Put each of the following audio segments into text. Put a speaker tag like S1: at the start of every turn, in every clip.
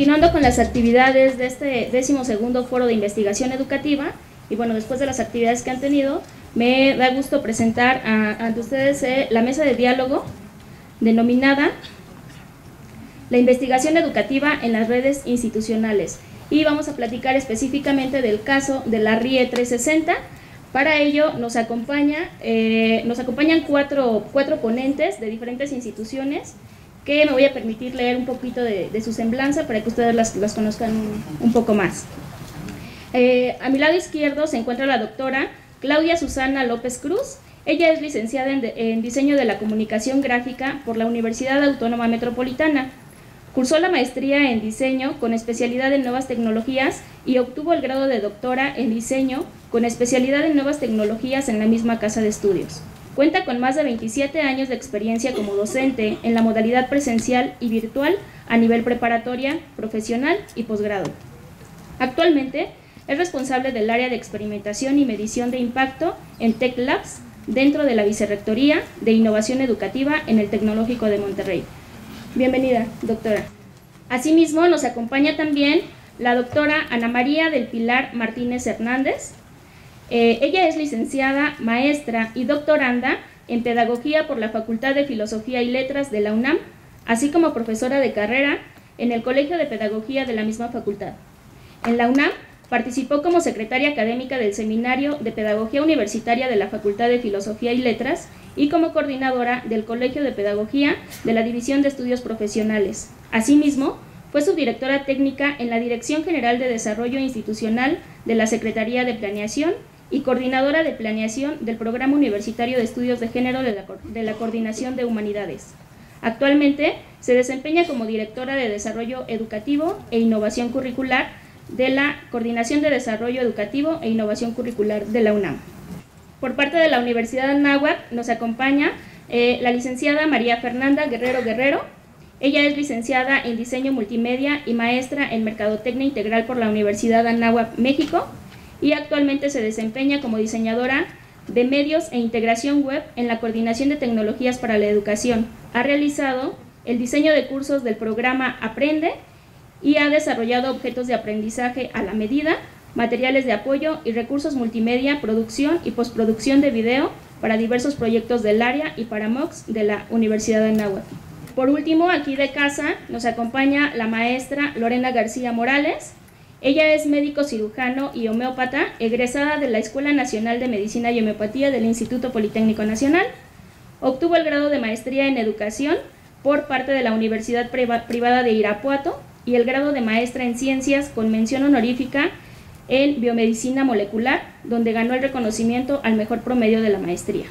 S1: continuando con las actividades de este 12º Foro de Investigación Educativa, y bueno, después de las actividades que han tenido, me da gusto presentar ante ustedes la mesa de diálogo denominada La investigación educativa en las redes institucionales, y vamos a platicar específicamente del caso de la RIE 360. Para ello nos acompañan cuatro ponentes de diferentes instituciones, que me voy a permitir leer un poquito de su semblanza para que ustedes las conozcan un poco más. A mi lado izquierdo se encuentra la doctora Claudia Susana López Cruz. Ella es licenciada en Diseño de la Comunicación Gráfica por la Universidad Autónoma Metropolitana. Cursó la maestría en Diseño con especialidad en Nuevas Tecnologías y obtuvo el grado de doctora en Diseño con especialidad en Nuevas Tecnologías en la misma casa de estudios. Cuenta con más de 27 años de experiencia como docente en la modalidad presencial y virtual a nivel preparatoria, profesional y posgrado. Actualmente es responsable del área de experimentación y medición de impacto en Tech Labs dentro de la Vicerrectoría de Innovación Educativa en el Tecnológico de Monterrey. Bienvenida, doctora. Asimismo, nos acompaña también la doctora Ana María del Pilar Martínez Hernández. Ella es licenciada, maestra y doctoranda en Pedagogía por la Facultad de Filosofía y Letras de la UNAM, así como profesora de carrera en el Colegio de Pedagogía de la misma facultad. En la UNAM participó como secretaria académica del Seminario de Pedagogía Universitaria de la Facultad de Filosofía y Letras y como coordinadora del Colegio de Pedagogía de la División de Estudios Profesionales. Asimismo, fue subdirectora técnica en la Dirección General de Desarrollo Institucional de la Secretaría de Planeación y coordinadora de planeación del Programa Universitario de Estudios de Género de la Coordinación de Humanidades. Actualmente se desempeña como directora de Desarrollo Educativo e Innovación Curricular de la Coordinación de Desarrollo Educativo e Innovación Curricular de la UNAM. Por parte de la Universidad Anáhuac nos acompaña la licenciada María Fernanda Guerrero Guerrero. Ella es licenciada en Diseño Multimedia y maestra en Mercadotecnia Integral por la Universidad Anáhuac, México, y actualmente se desempeña como diseñadora de medios e integración web en la Coordinación de Tecnologías para la Educación. Ha realizado el diseño de cursos del programa Aprende y ha desarrollado objetos de aprendizaje a la medida, materiales de apoyo y recursos multimedia, producción y postproducción de video para diversos proyectos del área y para MOOCs de la Universidad de Anáhuac. Por último, aquí de casa nos acompaña la maestra Lorena García Morales. Ella es médico cirujano y homeópata, egresada de la Escuela Nacional de Medicina y Homeopatía del Instituto Politécnico Nacional. Obtuvo el grado de maestría en educación por parte de la Universidad Privada de Irapuato y el grado de maestra en ciencias con mención honorífica en biomedicina molecular, donde ganó el reconocimiento al mejor promedio de la maestría.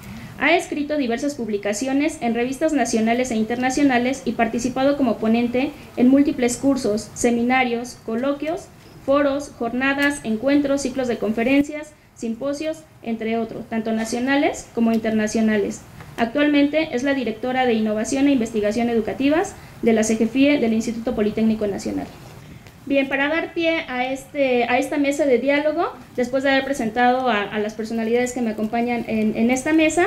S1: Ha escrito diversas publicaciones en revistas nacionales e internacionales y participado como ponente en múltiples cursos, seminarios, coloquios, foros, jornadas, encuentros, ciclos de conferencias, simposios, entre otros, tanto nacionales como internacionales. Actualmente es la directora de Innovación e Investigación Educativas de la CEGEFIE del Instituto Politécnico Nacional. Bien, para dar pie a esta mesa de diálogo, después de haber presentado a las personalidades que me acompañan en esta mesa,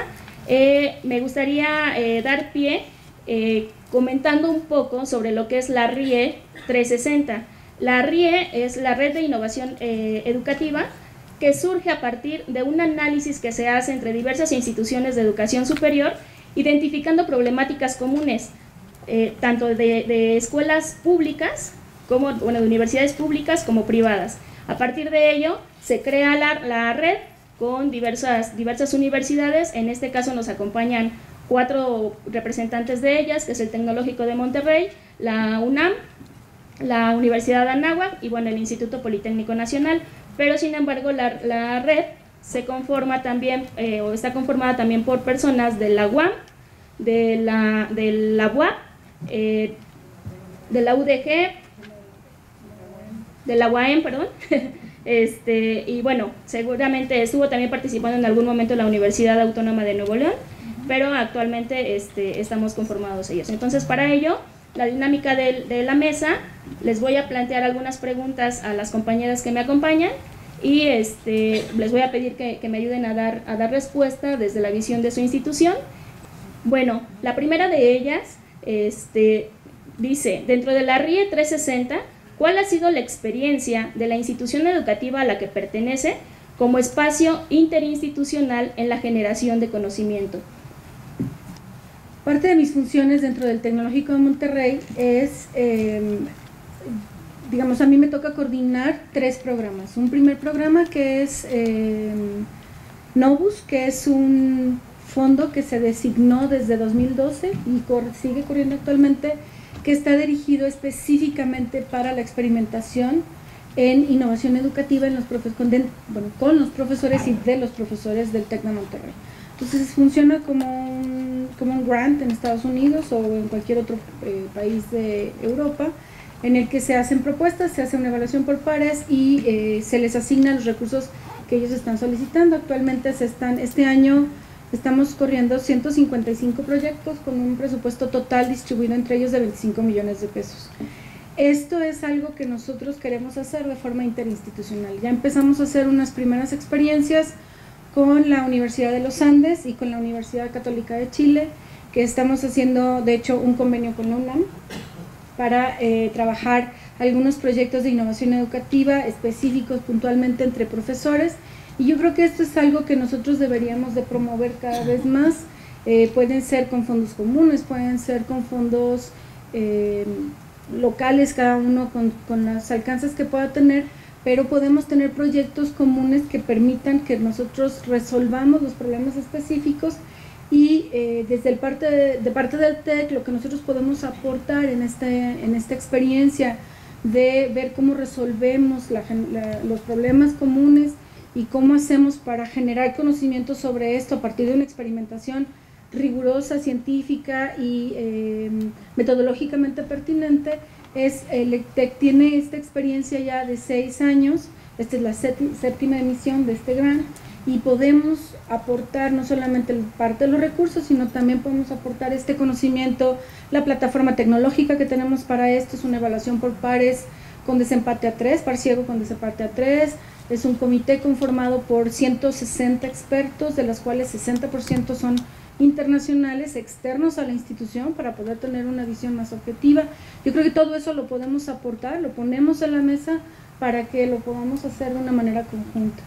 S1: me gustaría dar pie comentando un poco sobre lo que es la RIE 360. La RIE es la Red de Innovación Educativa, que surge a partir de un análisis que se hace entre diversas instituciones de educación superior, identificando problemáticas comunes, tanto de escuelas públicas, como de universidades públicas como privadas. A partir de ello se crea la red con diversas universidades. En este caso nos acompañan 4 representantes de ellas, que es el Tecnológico de Monterrey, la UNAM, la Universidad de Anáhuac y bueno, el Instituto Politécnico Nacional. Pero sin embargo la red se conforma también o está conformada también por personas de la UAM, de la UAP, de la UDG, de la UAM, perdón, y bueno, seguramente estuvo también participando en algún momento en la Universidad Autónoma de Nuevo León, pero actualmente estamos conformados ellos. Entonces, para ello, la dinámica de la mesa, les voy a plantear algunas preguntas a las compañeras que me acompañan y les voy a pedir que me ayuden a dar respuesta desde la visión de su institución. Bueno, la primera de ellas, dice, dentro de la RIE 360, ¿cuál ha sido la experiencia de la institución educativa a la que pertenece como espacio interinstitucional en la generación de conocimiento?
S2: Parte de mis funciones dentro del Tecnológico de Monterrey es, digamos, a mí me toca coordinar 3 programas. Un primer programa que es Novus, que es un fondo que se designó desde 2012 y sigue corriendo actualmente, que está dirigido específicamente para la experimentación en innovación educativa en los con los profesores y de los profesores del TEC de Monterrey. Entonces funciona como un grant en Estados Unidos o en cualquier otro país de Europa, en el que se hacen propuestas, se hace una evaluación por pares y se les asignan los recursos que ellos están solicitando. Actualmente este año estamos corriendo 155 proyectos con un presupuesto total distribuido entre ellos de 25 millones de pesos. Esto es algo que nosotros queremos hacer de forma interinstitucional. Ya empezamos a hacer unas primeras experiencias con la Universidad de los Andes y con la Universidad Católica de Chile, que estamos haciendo de hecho un convenio con la UNAM para trabajar algunos proyectos de innovación educativa específicos puntualmente entre profesores, y yo creo que esto es algo que nosotros deberíamos de promover cada vez más. Pueden ser con fondos comunes, pueden ser con fondos locales, cada uno con los alcances que pueda tener, pero podemos tener proyectos comunes que permitan que nosotros resolvamos los problemas específicos y desde parte del TEC lo que nosotros podemos aportar en esta experiencia de ver cómo resolvemos los problemas comunes y cómo hacemos para generar conocimiento sobre esto a partir de una experimentación rigurosa, científica y metodológicamente pertinente. El TEC tiene esta experiencia ya de 6 años, esta es la séptima emisión de este grant, y podemos aportar no solamente parte de los recursos, sino también podemos aportar este conocimiento. La plataforma tecnológica que tenemos para esto es una evaluación por pares con desempate a 3, par ciego con desempate a 3, es un comité conformado por 160 expertos, de las cuales 60% son internacionales, externos a la institución, para poder tener una visión más objetiva. Yo creo que todo eso lo podemos aportar, lo ponemos en la mesa para que lo podamos hacer de una manera conjunta.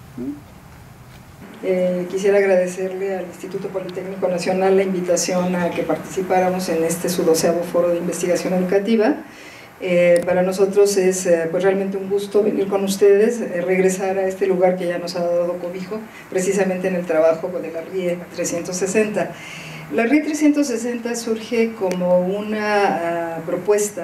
S3: Quisiera agradecerle al Instituto Politécnico Nacional la invitación a que participáramos en su 12º Foro de Investigación Educativa. Para nosotros es pues realmente un gusto venir con ustedes, regresar a este lugar que ya nos ha dado cobijo, precisamente en el trabajo de la RIE 360. La RIE 360 surge como una propuesta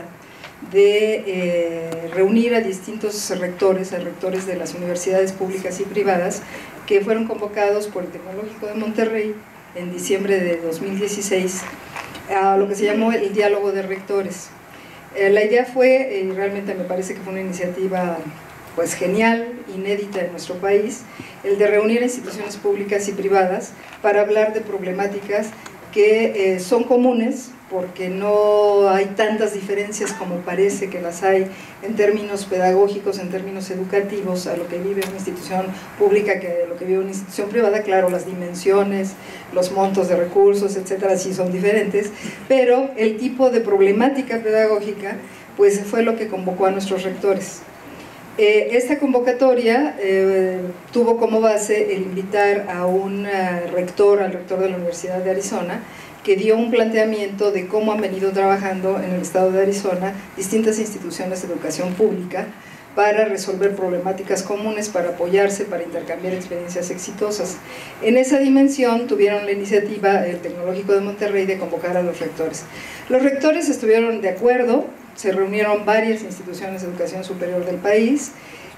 S3: de reunir a distintos rectores, a rectores de las universidades públicas y privadas, que fueron convocados por el Tecnológico de Monterrey en diciembre de 2016 a lo que se llamó el Diálogo de Rectores. La idea fue, realmente me parece que fue una iniciativa pues genial, inédita en nuestro país, el de reunir a instituciones públicas y privadas para hablar de problemáticas que son comunes, porque no hay tantas diferencias como parece que las hay en términos pedagógicos, en términos educativos, a lo que vive una institución pública que a lo que vive una institución privada. Claro, las dimensiones, los montos de recursos, etcétera, sí son diferentes, pero el tipo de problemática pedagógica pues fue lo que convocó a nuestros rectores. Esta convocatoria tuvo como base el invitar a un rector, al rector de la Universidad de Arizona, que dio un planteamiento de cómo han venido trabajando en el estado de Arizona distintas instituciones de educación pública para resolver problemáticas comunes, para apoyarse, para intercambiar experiencias exitosas. En esa dimensión tuvieron la iniciativa el Tecnológico de Monterrey de convocar a los rectores. Los rectores estuvieron de acuerdo, se reunieron varias instituciones de educación superior del país.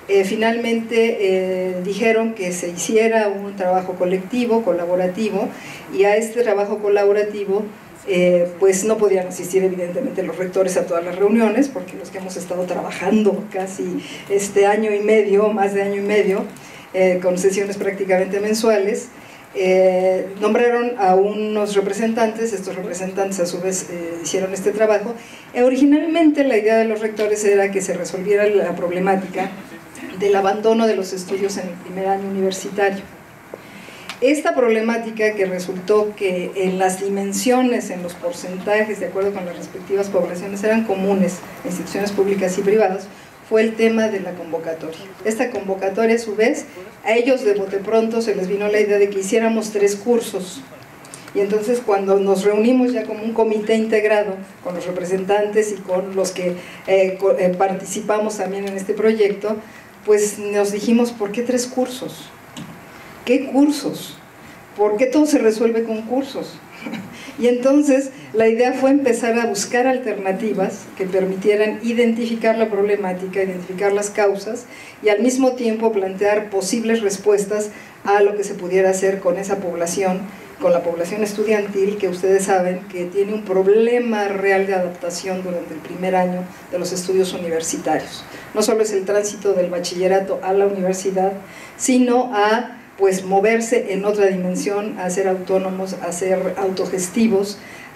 S3: Finalmente dijeron que se hiciera un trabajo colectivo, colaborativo, y a este trabajo colaborativo pues no podían asistir evidentemente los rectores a todas las reuniones, porque los que hemos estado trabajando casi año y medio, más de año y medio, con sesiones prácticamente mensuales, nombraron a unos representantes. Estos representantes a su vez hicieron este trabajo. Originalmente la idea de los rectores era que se resolviera la problemática del abandono de los estudios en el primer año universitario. Esta problemática que resultó que en las dimensiones, en los porcentajes, de acuerdo con las respectivas poblaciones, eran comunes en instituciones públicas y privadas, fue el tema de la convocatoria. Esta convocatoria, a su vez, a ellos de bote pronto se les vino la idea de que hiciéramos 3 cursos. Y entonces cuando nos reunimos ya como un comité integrado con los representantes y con los que participamos también en este proyecto, pues nos dijimos, ¿por qué 3 cursos? ¿Qué cursos? ¿Por qué todo se resuelve con cursos? Y entonces la idea fue empezar a buscar alternativas que permitieran identificar la problemática, identificar las causas y al mismo tiempo plantear posibles respuestas a lo que se pudiera hacer con esa población, con la población estudiantil, que ustedes saben que tiene un problema real de adaptación durante el primer año de los estudios universitarios. No solo es el tránsito del bachillerato a la universidad, sino a pues moverse en otra dimensión, a ser autónomos, a ser autogestivos,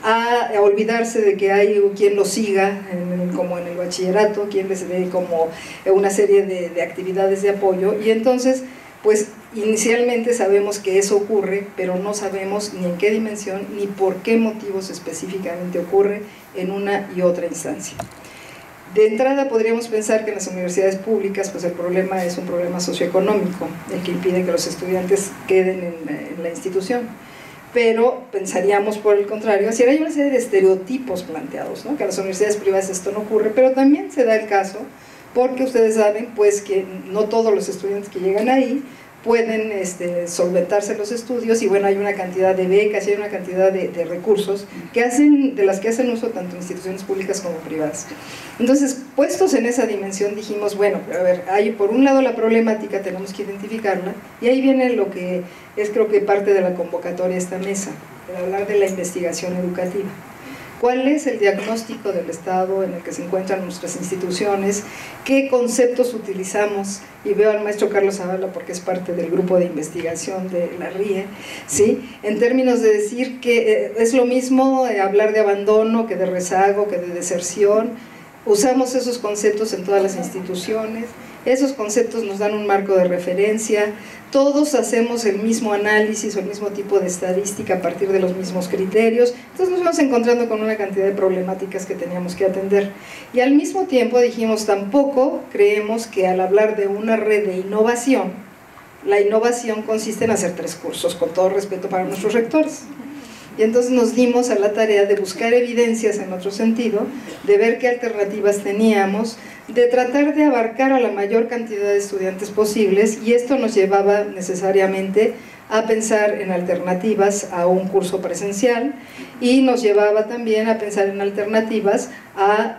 S3: a olvidarse de que hay quien los siga, como en el bachillerato, quien les dé como una serie de actividades de apoyo, y entonces pues inicialmente sabemos que eso ocurre, pero no sabemos ni en qué dimensión, ni por qué motivos específicamente ocurre en una y otra instancia. De entrada podríamos pensar que en las universidades públicas pues el problema es un problema socioeconómico, el que impide que los estudiantes queden en la institución, pero pensaríamos por el contrario, si hay una serie de estereotipos planteados, ¿no? Que en las universidades privadas esto no ocurre, pero también se da el caso, porque ustedes saben pues que no todos los estudiantes que llegan ahí pueden solventarse los estudios, y bueno, hay una cantidad de becas y hay una cantidad de recursos de las que hacen uso tanto instituciones públicas como privadas. Entonces, puestos en esa dimensión, dijimos, bueno, a ver, hay por un lado la problemática, tenemos que identificarla, y ahí viene lo que es, creo que parte de la convocatoria de esta mesa, de hablar de la investigación educativa. ¿Cuál es el diagnóstico del estado en el que se encuentran nuestras instituciones? ¿Qué conceptos utilizamos? Y veo al maestro Carlos Zavala porque es parte del grupo de investigación de la RIE, ¿sí? En términos de decir que es lo mismo hablar de abandono que de rezago, que de deserción. Usamos esos conceptos en todas las instituciones, esos conceptos nos dan un marco de referencia, todos hacemos el mismo análisis o el mismo tipo de estadística a partir de los mismos criterios, entonces nos vamos encontrando con una cantidad de problemáticas que teníamos que atender. Y al mismo tiempo dijimos, tampoco creemos que al hablar de una red de innovación, la innovación consiste en hacer 3 cursos, con todo respeto para nuestros rectores. Y entonces nos dimos a la tarea de buscar evidencias en otro sentido, de ver qué alternativas teníamos, de tratar de abarcar a la mayor cantidad de estudiantes posibles, y esto nos llevaba necesariamente a pensar en alternativas a un curso presencial, y nos llevaba también a pensar en alternativas a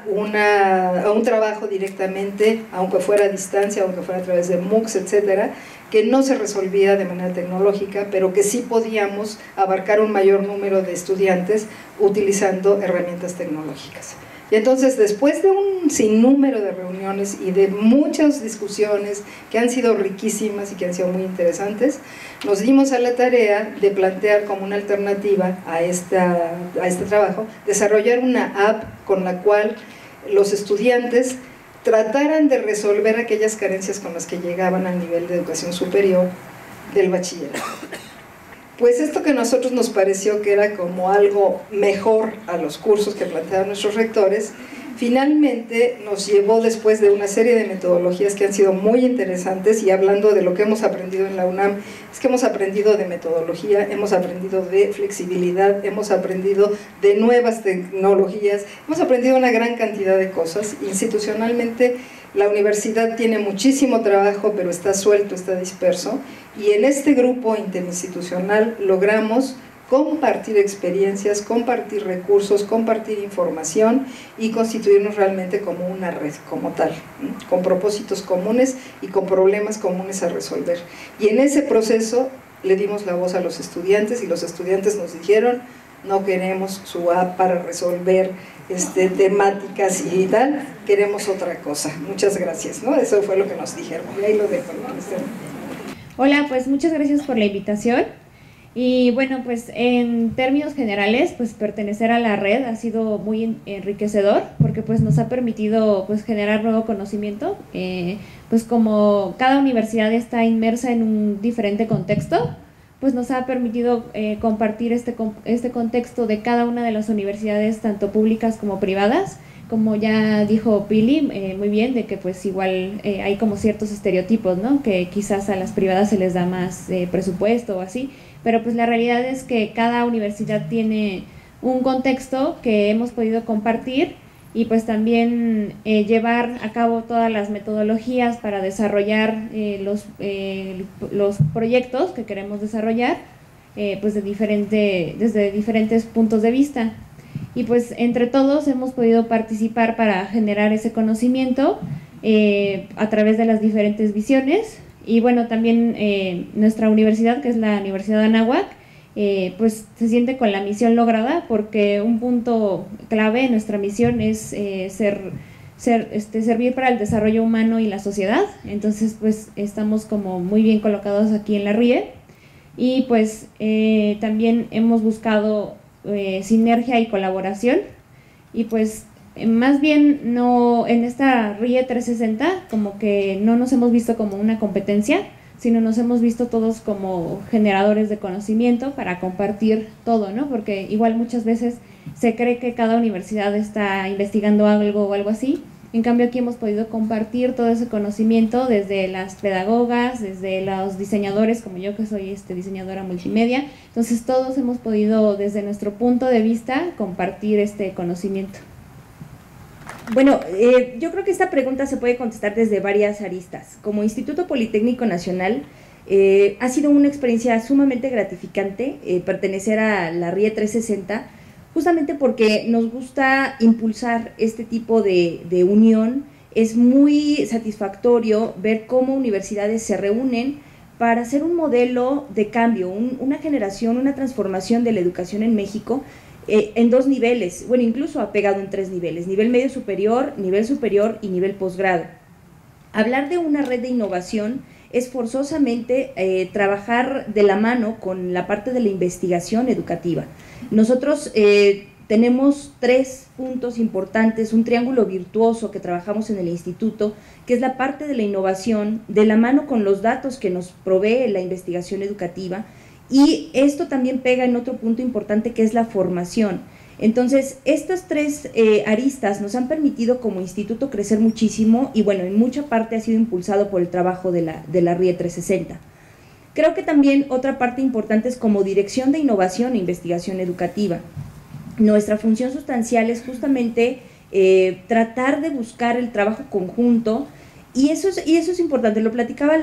S3: un trabajo directamente, aunque fuera a distancia, aunque fuera a través de MOOCs, etcétera, que no se resolvía de manera tecnológica, pero que sí podíamos abarcar un mayor número de estudiantes utilizando herramientas tecnológicas. Y entonces, después de un sinnúmero de reuniones y de muchas discusiones que han sido riquísimas y que han sido muy interesantes, nos dimos a la tarea de plantear como una alternativa a este trabajo, desarrollar una app con la cual los estudiantes trataran de resolver aquellas carencias con las que llegaban al nivel de educación superior del bachillerato. Pues esto que a nosotros nos pareció que era como algo mejor a los cursos que planteaban nuestros rectores, finalmente nos llevó, después de una serie de metodologías que han sido muy interesantes, y hablando de lo que hemos aprendido en la UNAM, es que hemos aprendido de metodología, hemos aprendido de flexibilidad, hemos aprendido de nuevas tecnologías, hemos aprendido una gran cantidad de cosas. Institucionalmente la universidad tiene muchísimo trabajo, pero está suelto, está disperso, y en este grupo interinstitucional logramos compartir experiencias, compartir recursos, compartir información y constituirnos realmente como una red, como tal, con propósitos comunes y con problemas comunes a resolver. Y en ese proceso le dimos la voz a los estudiantes, y los estudiantes nos dijeron, no queremos su app para resolver temáticas y tal, queremos otra cosa, muchas gracias, ¿no? Eso fue lo que nos dijeron, y ahí lo dejo, ¿no?
S4: Hola, pues muchas gracias por la invitación. Y bueno, pues en términos generales, pues pertenecer a la red ha sido muy enriquecedor, porque pues nos ha permitido pues generar nuevo conocimiento, pues como cada universidad está inmersa en un diferente contexto, pues nos ha permitido compartir este contexto de cada una de las universidades, tanto públicas como privadas. Como ya dijo Pili, muy bien, de que pues igual hay como ciertos estereotipos, ¿no? Que quizás a las privadas se les da más presupuesto o así, pero pues la realidad es que cada universidad tiene un contexto que hemos podido compartir y pues también llevar a cabo todas las metodologías para desarrollar los proyectos que queremos desarrollar pues desde diferentes puntos de vista. Y pues entre todos hemos podido participar para generar ese conocimiento a través de las diferentes visiones. Y bueno, también nuestra universidad, que es la Universidad de Anáhuac, pues se siente con la misión lograda, porque un punto clave en nuestra misión es servir para el desarrollo humano y la sociedad. Entonces pues estamos como muy bien colocados aquí en la RIE, y pues también hemos buscado sinergia y colaboración, y pues más bien no, en esta RIE 360 como que no nos hemos visto como una competencia, sino nos hemos visto todos como generadores de conocimiento para compartir todo, ¿no? Porque igual muchas veces se cree que cada universidad está investigando algo o algo así. En cambio aquí hemos podido compartir todo ese conocimiento desde las pedagogas, desde los diseñadores, como yo que soy diseñadora multimedia. Entonces todos hemos podido desde nuestro punto de vista compartir este conocimiento.
S5: Bueno, yo creo que esta pregunta se puede contestar desde varias aristas. Como Instituto Politécnico Nacional, ha sido una experiencia sumamente gratificante pertenecer a la RIE 360, justamente porque nos gusta impulsar este tipo de unión. Es muy satisfactorio ver cómo universidades se reúnen para hacer un modelo de cambio, una generación, una transformación de la educación en México en 2 niveles, bueno, incluso ha pegado en 3 niveles, nivel medio superior y nivel posgrado. Hablar de una red de innovación es forzosamente trabajar de la mano con la parte de la investigación educativa. Nosotros tenemos 3 puntos importantes, un triángulo virtuoso que trabajamos en el instituto, que es la parte de la innovación, de la mano con los datos que nos provee la investigación educativa, y esto también pega en otro punto importante, que es la formación. Entonces, estas 3 aristas nos han permitido como instituto crecer muchísimo, y bueno, en mucha parte ha sido impulsado por el trabajo de la RIE 360. Creo que también otra parte importante es como dirección de innovación e investigación educativa. Nuestra función sustancial es justamente tratar de buscar el trabajo conjunto, y eso es importante. Lo platicaba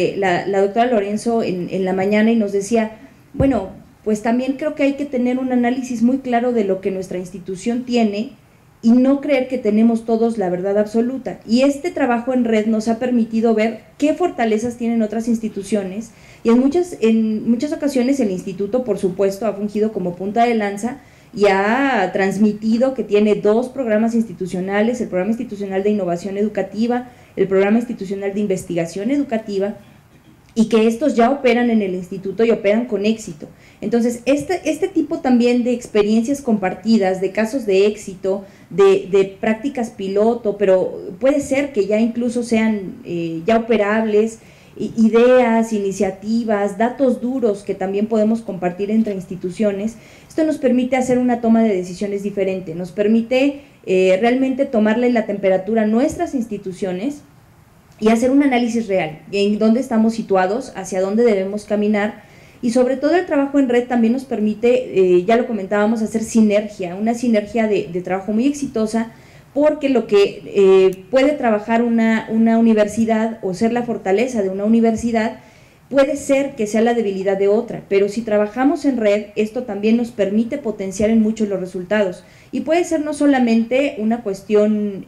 S5: la doctora Lorenzo en la mañana, y nos decía, bueno, pues también creo que hay que tener un análisis muy claro de lo que nuestra institución tiene y no creer que tenemos todos la verdad absoluta. Y este trabajo en red nos ha permitido ver qué fortalezas tienen otras instituciones, y en muchas ocasiones el instituto, por supuesto, ha fungido como punta de lanza y ha transmitido que tiene 2 programas institucionales: el Programa Institucional de Innovación Educativa, el Programa Institucional de Investigación Educativa, y que estos ya operan en el instituto y operan con éxito. Entonces, este tipo también de experiencias compartidas, de casos de éxito, de prácticas piloto, pero puede ser que ya incluso sean ya operables, ideas, iniciativas, datos duros que también podemos compartir entre instituciones. Esto nos permite hacer una toma de decisiones diferente, nos permite realmente tomarle la temperatura a nuestras instituciones y hacer un análisis real, en dónde estamos situados, hacia dónde debemos caminar. Y sobre todo el trabajo en red también nos permite, ya lo comentábamos, hacer sinergia, una sinergia de trabajo muy exitosa, porque lo que puede trabajar una universidad o ser la fortaleza de una universidad puede ser que sea la debilidad de otra, pero si trabajamos en red, esto también nos permite potenciar en mucho los resultados, y puede ser no solamente una cuestión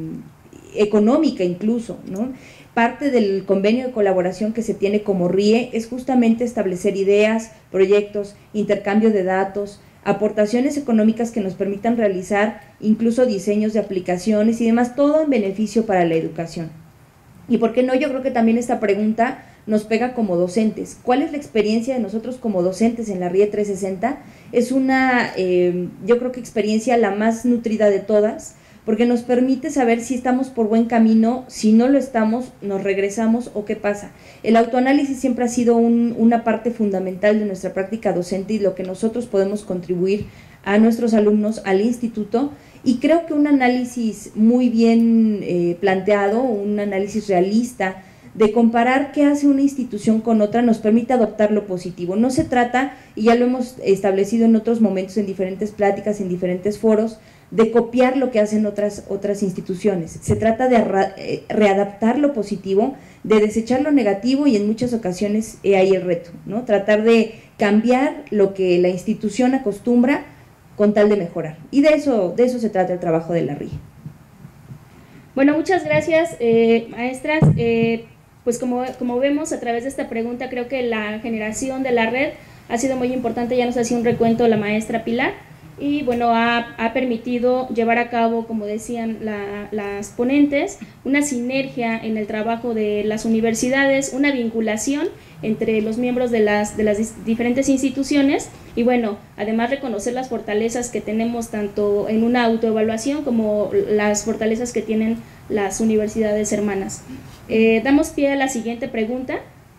S5: económica incluso, ¿no? Parte del convenio de colaboración que se tiene como RIE es justamente establecer ideas, proyectos, intercambio de datos, aportaciones económicas que nos permitan realizar incluso diseños de aplicaciones y demás, todo en beneficio para la educación. Y por qué no, yo creo que también esta pregunta nos pega como docentes. ¿Cuál es la experiencia de nosotros como docentes en la RIE 360? Es una, yo creo que experiencia la más nutrida de todas, porque nos permite saber si estamos por buen camino, si no lo estamos, nos regresamos o qué pasa. El autoanálisis siempre ha sido una parte fundamental de nuestra práctica docente y lo que nosotros podemos contribuir a nuestros alumnos, al instituto, y creo que un análisis muy bien planteado, un análisis realista, de comparar qué hace una institución con otra nos permite adoptar lo positivo. No se trata, y ya lo hemos establecido en otros momentos, en diferentes pláticas, en diferentes foros, de copiar lo que hacen otras instituciones. Se trata de readaptar lo positivo, de desechar lo negativo y en muchas ocasiones ahí el reto, ¿no? Tratar de cambiar lo que la institución acostumbra con tal de mejorar. Y de eso se trata el trabajo de la RIE.
S1: Bueno, muchas gracias, maestras. Pues como vemos a través de esta pregunta, creo que la generación de la red ha sido muy importante. Ya nos hacía un recuento la maestra Pilar y bueno, ha permitido llevar a cabo, como decían las ponentes, una sinergia en el trabajo de las universidades, una vinculación entre los miembros de las diferentes instituciones y bueno, además reconocer las fortalezas que tenemos tanto en una autoevaluación como las fortalezas que tienen las universidades hermanas. Damos pie a la siguiente pregunta,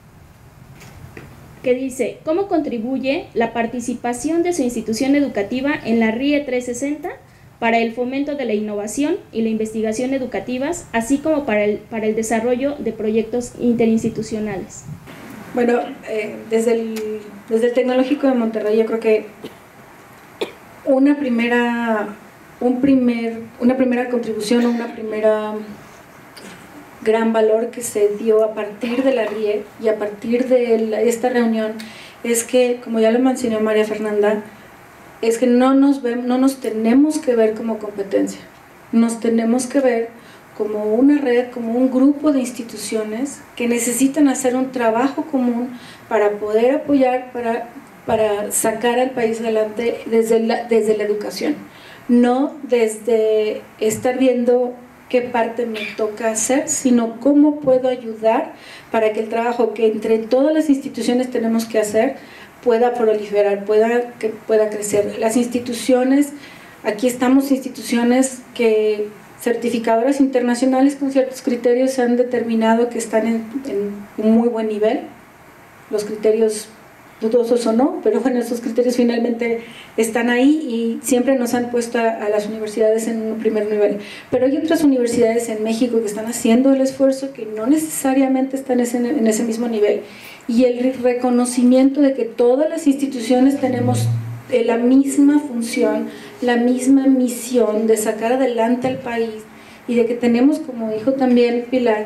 S1: que dice: ¿cómo contribuye la participación de su institución educativa en la RIE 360 para el fomento de la innovación y la investigación educativas, así como para el desarrollo de proyectos interinstitucionales?
S2: Bueno, desde el Tecnológico de Monterrey yo creo que una primera contribución o una primera gran valor que se dio a partir de la RIE y a partir de esta reunión es que, como ya lo mencionó María Fernanda, es que no nos tenemos que ver como competencia, nos tenemos que ver como una red, como un grupo de instituciones que necesitan hacer un trabajo común para poder apoyar, para sacar al país adelante desde la educación, no desde estar viendo qué parte me toca hacer, sino cómo puedo ayudar para que el trabajo que entre todas las instituciones tenemos que hacer pueda proliferar, pueda crecer. Las instituciones, aquí estamos instituciones que certificadoras internacionales con ciertos criterios han determinado que están en un muy buen nivel, los criterios dudosos o no, pero bueno, esos criterios finalmente están ahí y siempre nos han puesto a las universidades en un primer nivel. Pero hay otras universidades en México que están haciendo el esfuerzo, que no necesariamente están en ese mismo nivel. Y el reconocimiento de que todas las instituciones tenemos la misma función, la misma misión de sacar adelante al país y de que tenemos, como dijo también Pilar,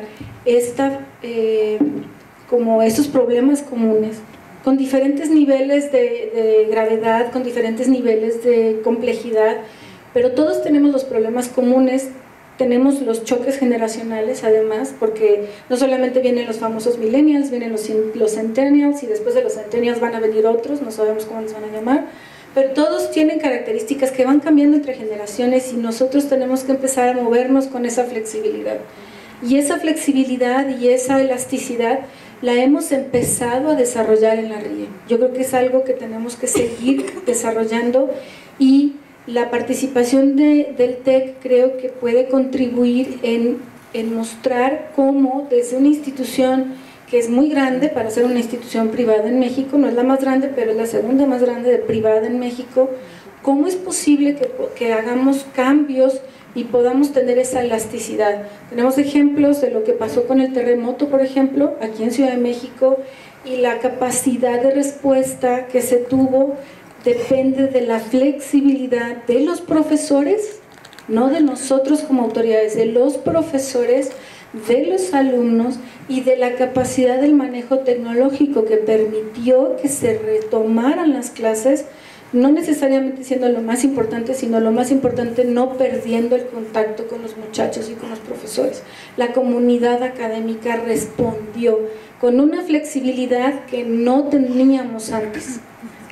S2: como estos problemas comunes, con diferentes niveles de gravedad, con diferentes niveles de complejidad, pero todos tenemos los problemas comunes, tenemos los choques generacionales además, porque no solamente vienen los famosos millennials, vienen los centennials y después de los centennials van a venir otros, no sabemos cómo les van a llamar, pero todos tienen características que van cambiando entre generaciones y nosotros tenemos que empezar a movernos con esa flexibilidad. Y esa flexibilidad y esa elasticidad la hemos empezado a desarrollar en la RIE. Yo creo que es algo que tenemos que seguir desarrollando y la participación del TEC creo que puede contribuir en mostrar cómo desde una institución que es muy grande para ser una institución privada en México, no es la más grande, pero es la segunda más grande de privada en México, cómo es posible que hagamos cambios y podamos tener esa elasticidad. Tenemos ejemplos de lo que pasó con el terremoto, por ejemplo, aquí en Ciudad de México, y la capacidad de respuesta que se tuvo depende de la flexibilidad de los profesores, no de nosotros como autoridades, de los profesores, de los alumnos y de la capacidad del manejo tecnológico que permitió que se retomaran las clases, no necesariamente siendo lo más importante, sino lo más importante no perdiendo el contacto con los muchachos y con los profesores. La comunidad académica respondió con una flexibilidad que no teníamos antes.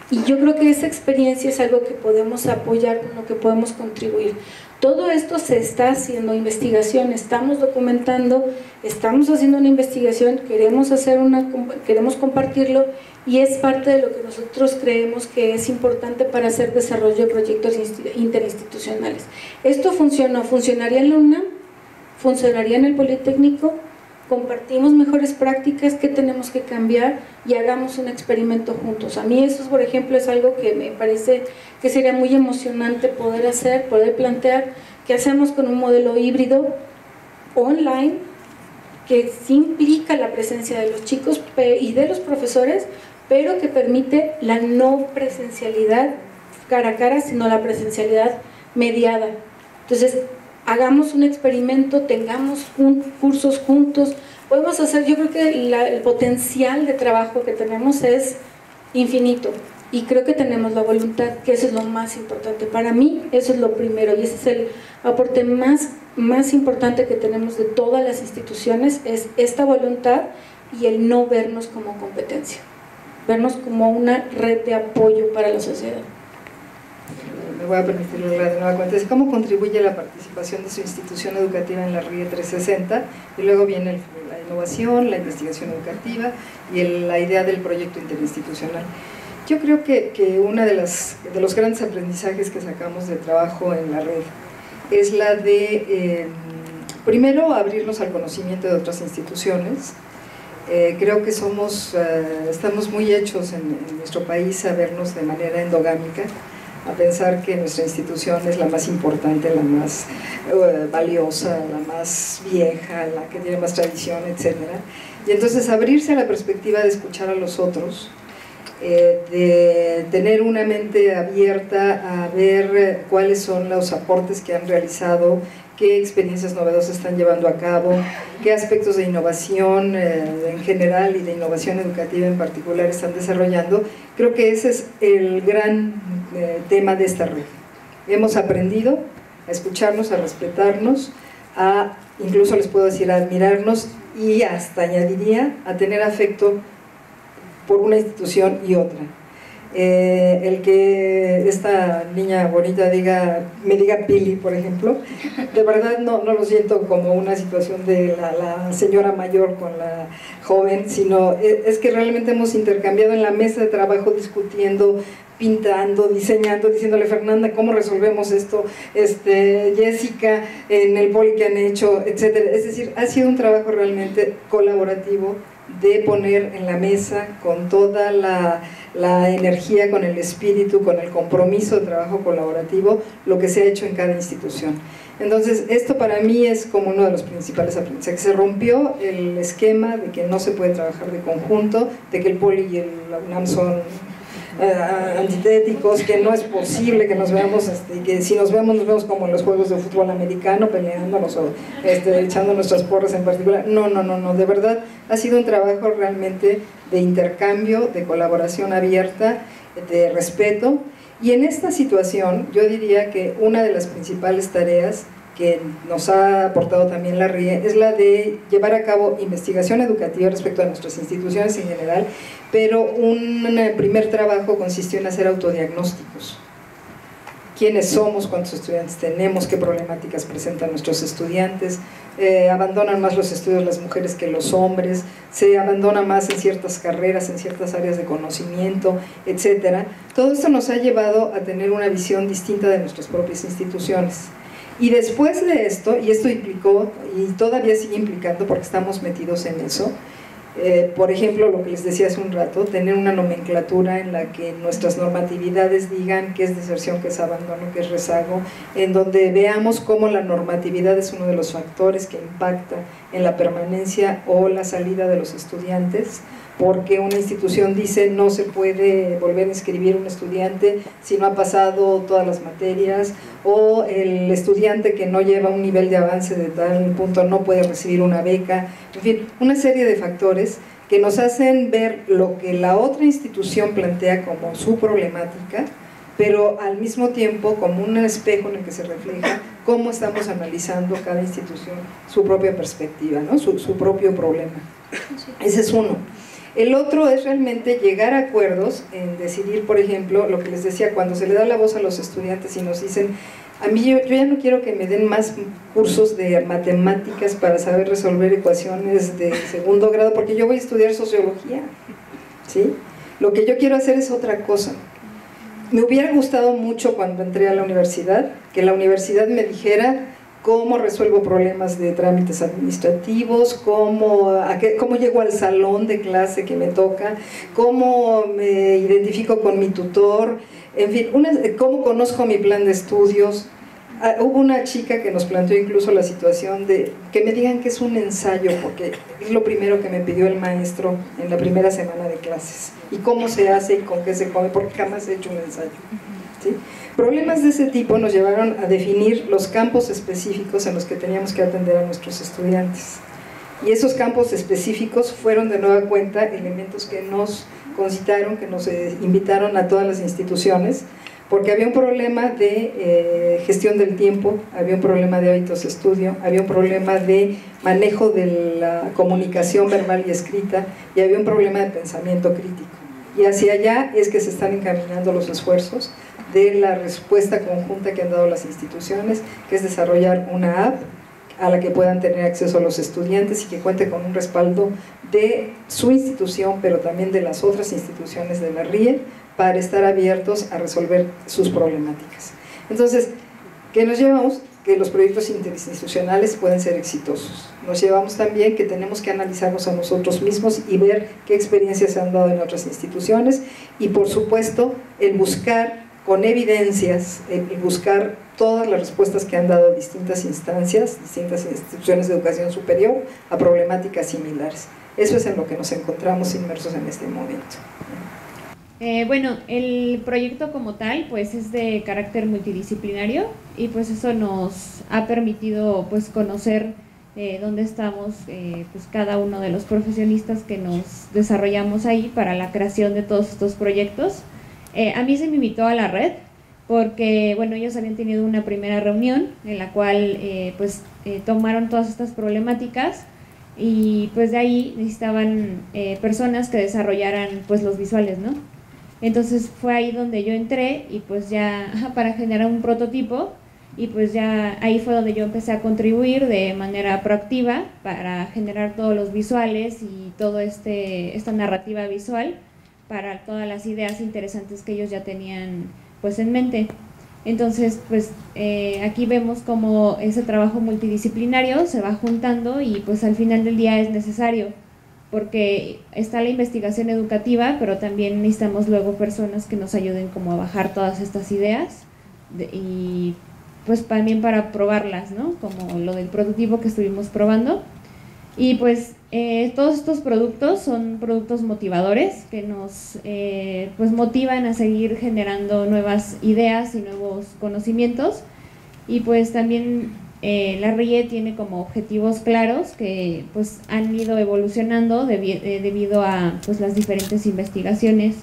S2: Y yo creo que esa experiencia es algo que podemos apoyar, con lo que podemos contribuir. Todo esto se está haciendo, investigación, estamos documentando, estamos haciendo una investigación, queremos compartirlo, y es parte de lo que nosotros creemos que es importante para hacer desarrollo de proyectos interinstitucionales. Esto funcionaría en la UNAM, funcionaría en el Politécnico. Compartimos mejores prácticas, qué tenemos que cambiar y hagamos un experimento juntos. A mí eso, por ejemplo, es algo que me parece que sería muy emocionante poder hacer, poder plantear, qué hacemos con un modelo híbrido online que sí implica la presencia de los chicos y de los profesores, pero que permite la no presencialidad cara a cara, sino la presencialidad mediada. Entonces, hagamos un experimento, tengamos cursos juntos, podemos hacer, yo creo que el potencial de trabajo que tenemos es infinito, y creo que tenemos la voluntad, que eso es lo más importante. Para mí eso es lo primero, y ese es el aporte más importante que tenemos de todas las instituciones, es esta voluntad y el no vernos como competencia, vernos como una red de apoyo para la sociedad.
S3: Me voy a permitir leerla de nueva cuenta. ¿Cómo contribuye la participación de su institución educativa en la RIE 360? Y luego viene la innovación, la investigación educativa y la idea del proyecto interinstitucional. Yo creo que uno de los grandes aprendizajes que sacamos de trabajo en la red es la de, primero, abrirnos al conocimiento de otras instituciones. Creo que estamos muy hechos en nuestro país a vernos de manera endogámica, a pensar que nuestra institución es la más importante, la más valiosa, la más vieja, la que tiene más tradición, etc. Y entonces abrirse a la perspectiva de escuchar a los otros, de tener una mente abierta a ver cuáles son los aportes que han realizado, qué experiencias novedosas están llevando a cabo, qué aspectos de innovación en general y de innovación educativa en particular están desarrollando. Creo que ese es el gran tema de esta red. Hemos aprendido a escucharnos, a respetarnos, incluso les puedo decir, a admirarnos, y hasta añadiría a tener afecto por una institución y otra. El que esta niña bonita me diga Pili, por ejemplo, de verdad no lo siento como una situación de la señora mayor con la joven, sino es que realmente hemos intercambiado en la mesa de trabajo, discutiendo, pintando, diseñando, diciéndole, Fernanda, ¿cómo resolvemos esto? Jessica, en el poli que han hecho, etcétera. Es decir, ha sido un trabajo realmente colaborativo, de poner en la mesa con toda la energía, con el espíritu, con el compromiso de trabajo colaborativo, lo que se ha hecho en cada institución. Entonces, esto para mí es como uno de los principales aprendizajes. Se rompió el esquema de que no se puede trabajar de conjunto, de que el poli y la UNAM son antitéticos, que no es posible que nos veamos, que si nos vemos como en los juegos de fútbol americano, peleándonos o echando nuestras porras en particular. No, de verdad ha sido un trabajo realmente de intercambio, de colaboración abierta, de respeto, y en esta situación yo diría que una de las principales tareas que nos ha aportado también la RIE es la de llevar a cabo investigación educativa respecto a nuestras instituciones en general, pero un primer trabajo consistió en hacer autodiagnósticos. ¿Quiénes somos? ¿Cuántos estudiantes tenemos? ¿Qué problemáticas presentan nuestros estudiantes? ¿Abandonan más los estudios las mujeres que los hombres? ¿Se abandona más en ciertas carreras, en ciertas áreas de conocimiento, etcétera? Todo esto nos ha llevado a tener una visión distinta de nuestras propias instituciones. Y después de esto, y esto implicó, y todavía sigue implicando porque estamos metidos en eso, por ejemplo, lo que les decía hace un rato, tener una nomenclatura en la que nuestras normatividades digan qué es deserción, qué es abandono, qué es rezago, en donde veamos cómo la normatividad es uno de los factores que impacta en la permanencia o la salida de los estudiantes, porque una institución dice no se puede volver a inscribir un estudiante si no ha pasado todas las materias, o el estudiante que no lleva un nivel de avance de tal punto no puede recibir una beca. En fin, una serie de factores que nos hacen ver lo que la otra institución plantea como su problemática, pero al mismo tiempo como un espejo en el que se refleja cómo estamos analizando cada institución su propia perspectiva, ¿no? su propio problema. Ese es uno. El otro es realmente llegar a acuerdos en decidir, por ejemplo, lo que les decía, cuando se le da la voz a los estudiantes y nos dicen, a mí yo ya no quiero que me den más cursos de matemáticas para saber resolver ecuaciones de segundo grado, porque yo voy a estudiar sociología, ¿sí? Lo que yo quiero hacer es otra cosa. Me hubiera gustado mucho cuando entré a la universidad, que la universidad me dijera cómo resuelvo problemas de trámites administrativos, cómo llego al salón de clase que me toca, cómo me identifico con mi tutor, en fin, cómo conozco mi plan de estudios. Hubo una chica que nos planteó incluso la situación de que me digan que es un ensayo, porque es lo primero que me pidió el maestro en la primera semana de clases, y cómo se hace y con qué se come, porque jamás he hecho un ensayo, ¿sí? Problemas de ese tipo nos llevaron a definir los campos específicos en los que teníamos que atender a nuestros estudiantes, y esos campos específicos fueron de nueva cuenta elementos que nos concitaron, que nos invitaron a todas las instituciones, porque había un problema de gestión del tiempo, había un problema de hábitos de estudio, había un problema de manejo de la comunicación verbal y escrita, y había un problema de pensamiento crítico. Y hacia allá es que se están encaminando los esfuerzos de la respuesta conjunta que han dado las instituciones, que es desarrollar una app a la que puedan tener acceso los estudiantes y que cuente con un respaldo de su institución, pero también de las otras instituciones de la RIE, para estar abiertos a resolver sus problemáticas. Entonces, ¿qué nos llevamos? Que los proyectos interinstitucionales pueden ser exitosos. Nos llevamos también que tenemos que analizarnos a nosotros mismos y ver qué experiencias se han dado en otras instituciones, y por supuesto el buscar con evidencias, el buscar todas las respuestas que han dado distintas instancias, distintas instituciones de educación superior a problemáticas similares. Eso es en lo que nos encontramos inmersos en este momento.
S4: Bueno, el proyecto como tal pues es de carácter multidisciplinario, y pues eso nos ha permitido pues conocer dónde estamos pues cada uno de los profesionistas que nos desarrollamos ahí para la creación de todos estos proyectos. A mí se me invitó a la red porque bueno, ellos habían tenido una primera reunión en la cual tomaron todas estas problemáticas, y pues de ahí necesitaban personas que desarrollaran pues los visuales, ¿no? Entonces fue ahí donde yo entré, y pues ya para generar un prototipo, y pues ya ahí fue donde yo empecé a contribuir de manera proactiva para generar todos los visuales y todo esta narrativa visual para todas las ideas interesantes que ellos ya tenían pues en mente. Entonces pues aquí vemos cómo ese trabajo multidisciplinario se va juntando, y pues al final del día es necesario, porque está la investigación educativa, pero también necesitamos luego personas que nos ayuden como a bajar todas estas ideas y pues también para probarlas, ¿no? Como lo del prototipo que estuvimos probando. Y pues todos estos productos son productos motivadores que nos pues motivan a seguir generando nuevas ideas y nuevos conocimientos, y pues también la RIE tiene como objetivos claros que pues han ido evolucionando debido a pues las diferentes investigaciones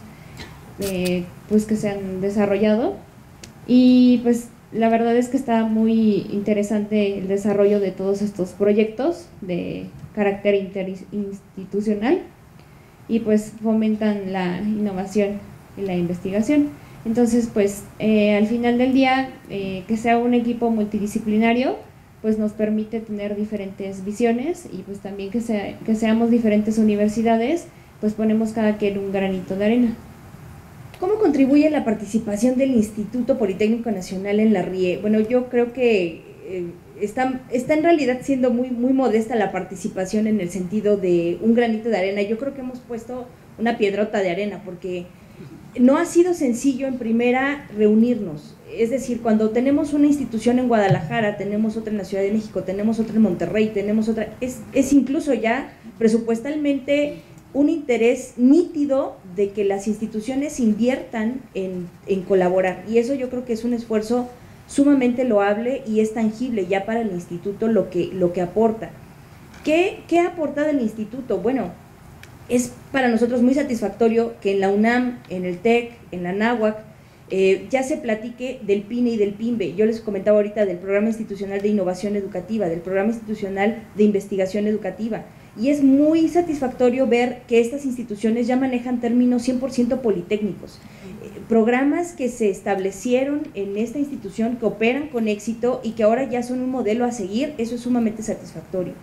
S4: pues que se han desarrollado, y pues la verdad es que está muy interesante el desarrollo de todos estos proyectos de carácter interinstitucional, y pues fomentan la innovación y la investigación. Entonces pues al final del día que sea un equipo multidisciplinario pues nos permite tener diferentes visiones, y pues también que seamos diferentes universidades, pues ponemos cada quien un granito de arena.
S5: ¿Cómo contribuye la participación del Instituto Politécnico Nacional en la RIE? Bueno, yo creo que está en realidad siendo muy modesta la participación en el sentido de un granito de arena. Yo creo que hemos puesto una piedrota de arena, porque no ha sido sencillo en primera reunirnos. Es decir, cuando tenemos una institución en Guadalajara, tenemos otra en la Ciudad de México, tenemos otra en Monterrey, tenemos otra, es incluso ya presupuestalmente un interés nítido de que las instituciones inviertan en colaborar, y eso yo creo que es un esfuerzo sumamente loable y es tangible ya para el instituto lo que aporta. ¿Qué ha aportado el instituto? Bueno, es para nosotros muy satisfactorio que en la UNAM, en el TEC, en la NAHUAC, ya se platique del PINE y del PIMBE. Yo les comentaba ahorita del Programa Institucional de Innovación Educativa, del Programa Institucional de Investigación Educativa. Y es muy satisfactorio ver que estas instituciones ya manejan términos 100% politécnicos, programas que se establecieron en esta institución, que operan con éxito y que ahora ya son un modelo a seguir. Eso es sumamente satisfactorio.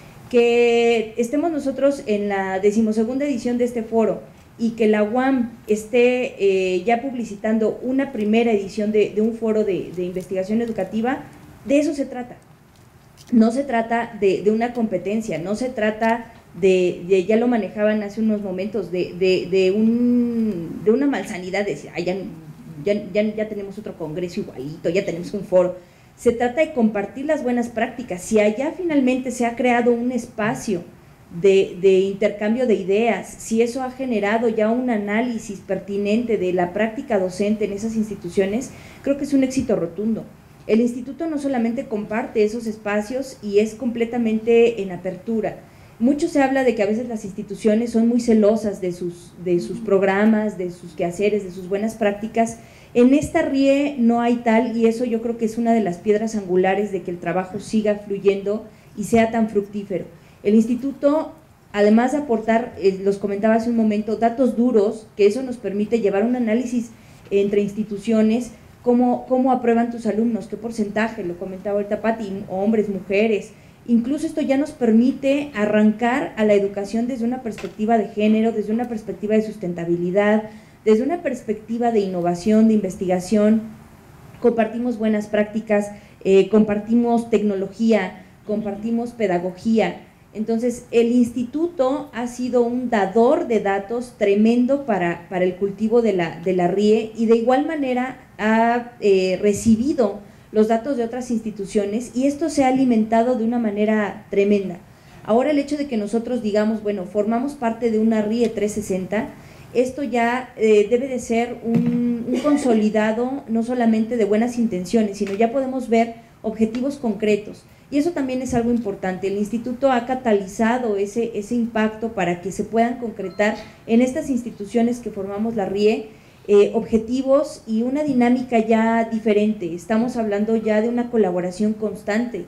S5: Que estemos nosotros en la 12ª edición de este foro y que la UAM esté ya publicitando una primera edición de un foro de investigación educativa, de eso se trata. No se trata de una competencia, no se trata de ya lo manejaban hace unos momentos, de una malsanidad, de decir, ya tenemos otro congreso igualito, ya tenemos un foro. Se trata de compartir las buenas prácticas. Si allá finalmente se ha creado un espacio de intercambio de ideas, si eso ha generado ya un análisis pertinente de la práctica docente en esas instituciones, creo que es un éxito rotundo. El instituto no solamente comparte esos espacios y es completamente en apertura. Mucho se habla de que a veces las instituciones son muy celosas de sus programas, de sus quehaceres, de sus buenas prácticas. En esta RIE no hay tal, y eso yo creo que es una de las piedras angulares de que el trabajo siga fluyendo y sea tan fructífero. El instituto, además de aportar, los comentaba hace un momento, datos duros, que eso nos permite llevar un análisis entre instituciones, cómo aprueban tus alumnos, qué porcentaje, lo comentaba ahorita Pati, hombres, mujeres. Incluso esto ya nos permite arrancar a la educación desde una perspectiva de género, desde una perspectiva de sustentabilidad, desde una perspectiva de innovación, de investigación. Compartimos buenas prácticas, compartimos tecnología, compartimos pedagogía. Entonces, el instituto ha sido un dador de datos tremendo para el cultivo de la RIE, y de igual manera ha recibido los datos de otras instituciones, y esto se ha alimentado de una manera tremenda. Ahora el hecho de que nosotros digamos, bueno, formamos parte de una RIE 360, esto ya debe de ser un consolidado no solamente de buenas intenciones, sino ya podemos ver objetivos concretos. Y eso también es algo importante. El instituto ha catalizado ese impacto para que se puedan concretar en estas instituciones que formamos la RIE objetivos y una dinámica ya diferente. Estamos hablando ya de una colaboración constante.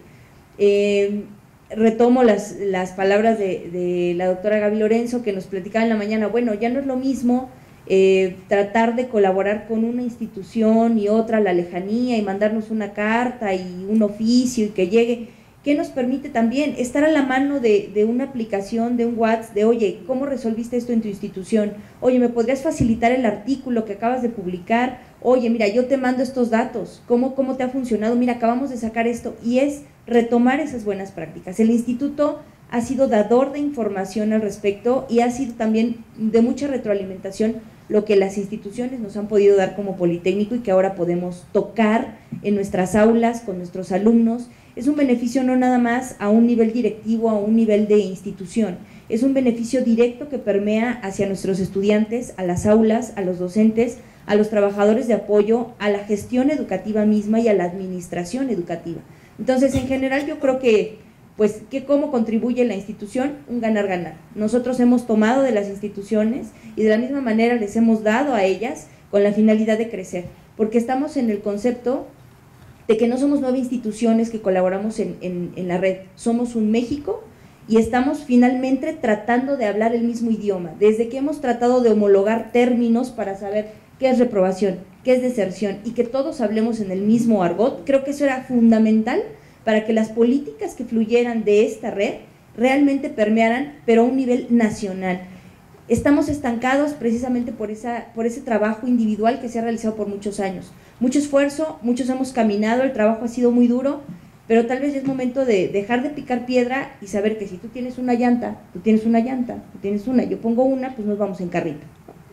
S5: Retomo las palabras de la doctora Gaby Lorenzo, que nos platicaba en la mañana. Bueno, ya no es lo mismo tratar de colaborar con una institución y otra a la lejanía y mandarnos una carta y un oficio y que llegue, que nos permite también estar a la mano de una aplicación, de un WhatsApp, de oye, ¿cómo resolviste esto en tu institución? Oye, ¿me podrías facilitar el artículo que acabas de publicar? Oye, mira, yo te mando estos datos, ¿cómo te ha funcionado? Mira, acabamos de sacar esto, y es retomar esas buenas prácticas. El instituto ha sido dador de información al respecto y ha sido también de mucha retroalimentación lo que las instituciones nos han podido dar como Politécnico y que ahora podemos tocar en nuestras aulas con nuestros alumnos. Es un beneficio no nada más a un nivel directivo, a un nivel de institución, es un beneficio directo que permea hacia nuestros estudiantes, a las aulas, a los docentes, a los trabajadores de apoyo, a la gestión educativa misma y a la administración educativa. Entonces, en general, yo creo que cómo contribuye la institución, un ganar-ganar. Nosotros hemos tomado de las instituciones y de la misma manera les hemos dado a ellas con la finalidad de crecer, porque estamos en el concepto de que no somos 9 instituciones que colaboramos en la red, somos un México y estamos finalmente tratando de hablar el mismo idioma, desde que hemos tratado de homologar términos para saber qué es reprobación, qué es deserción y que todos hablemos en el mismo argot. Creo que eso era fundamental para que las políticas que fluyeran de esta red realmente permearan, pero a un nivel nacional. Estamos estancados precisamente por ese trabajo individual que se ha realizado por muchos años. Mucho esfuerzo, muchos hemos caminado, el trabajo ha sido muy duro, pero tal vez ya es momento de dejar de picar piedra y saber que si tú tienes una llanta, tú tienes una llanta, tú tienes una, yo pongo una, pues nos vamos en carrito.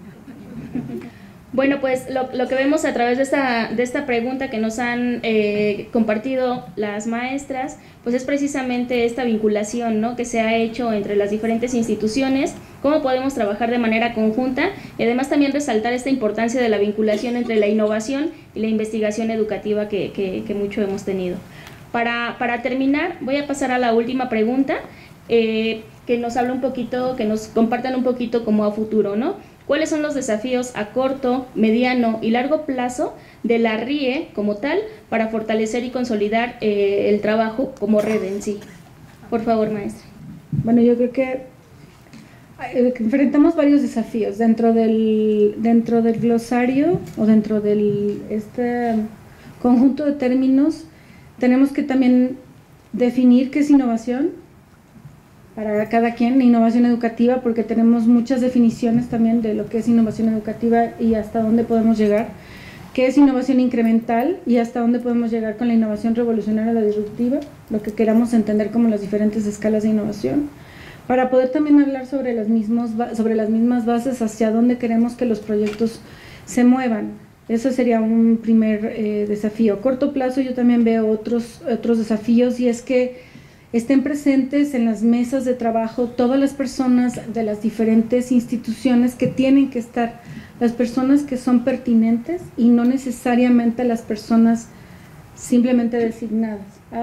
S1: Bueno, pues lo que vemos a través de esta pregunta que nos han compartido las maestras, pues es precisamente esta vinculación, ¿no?, que se ha hecho entre las diferentes instituciones, cómo podemos trabajar de manera conjunta y además también resaltar esta importancia de la vinculación entre la innovación y la investigación educativa que mucho hemos tenido. Para terminar, voy a pasar a la última pregunta, que nos habla un poquito, que nos compartan un poquito como a futuro, ¿no? ¿Cuáles son los desafíos a corto, mediano y largo plazo de la RIE como tal para fortalecer y consolidar el trabajo como red en sí? Por favor, maestra.
S2: Bueno, yo creo que enfrentamos varios desafíos dentro del glosario o dentro del conjunto de términos. Tenemos que también definir qué es innovación para cada quien, innovación educativa, porque tenemos muchas definiciones también de lo que es innovación educativa y hasta dónde podemos llegar, qué es innovación incremental y hasta dónde podemos llegar con la innovación revolucionaria, la disruptiva, lo que queramos entender como las diferentes escalas de innovación, para poder también hablar sobre las mismas bases hacia dónde queremos que los proyectos se muevan. Eso sería un primer desafío. A corto plazo yo también veo otros desafíos, y es que estén presentes en las mesas de trabajo todas las personas de las diferentes instituciones que tienen que estar, las personas que son pertinentes y no necesariamente las personas simplemente designadas.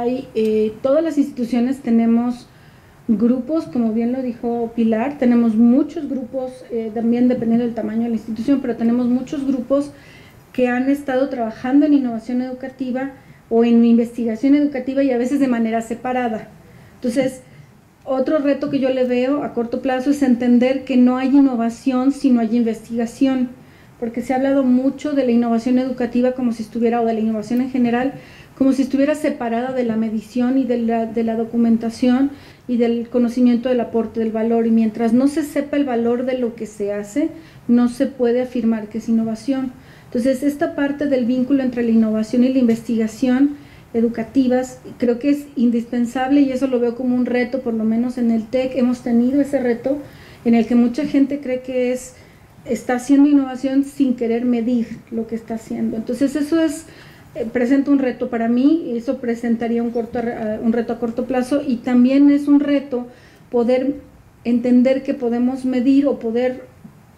S2: Todas las instituciones tenemos grupos, como bien lo dijo Pilar, tenemos muchos grupos, también dependiendo del tamaño de la institución, pero tenemos muchos grupos que han estado trabajando en innovación educativa o en investigación educativa, y a veces de manera separada. Entonces, otro reto que yo le veo a corto plazo es entender que no hay innovación si no hay investigación, porque se ha hablado mucho de la innovación educativa como si estuviera, o de la innovación en general, como si estuviera separada de la medición y de la documentación y del conocimiento del aporte del valor, y mientras no se sepa el valor de lo que se hace, no se puede afirmar que es innovación. Entonces, esta parte del vínculo entre la innovación y la investigación educativas creo que es indispensable, y eso lo veo como un reto. Por lo menos en el TEC hemos tenido ese reto en el que mucha gente cree que está haciendo innovación sin querer medir lo que está haciendo. Entonces eso presenta un reto para mí, y eso presentaría un reto a corto plazo, y también es un reto poder entender que podemos medir o poder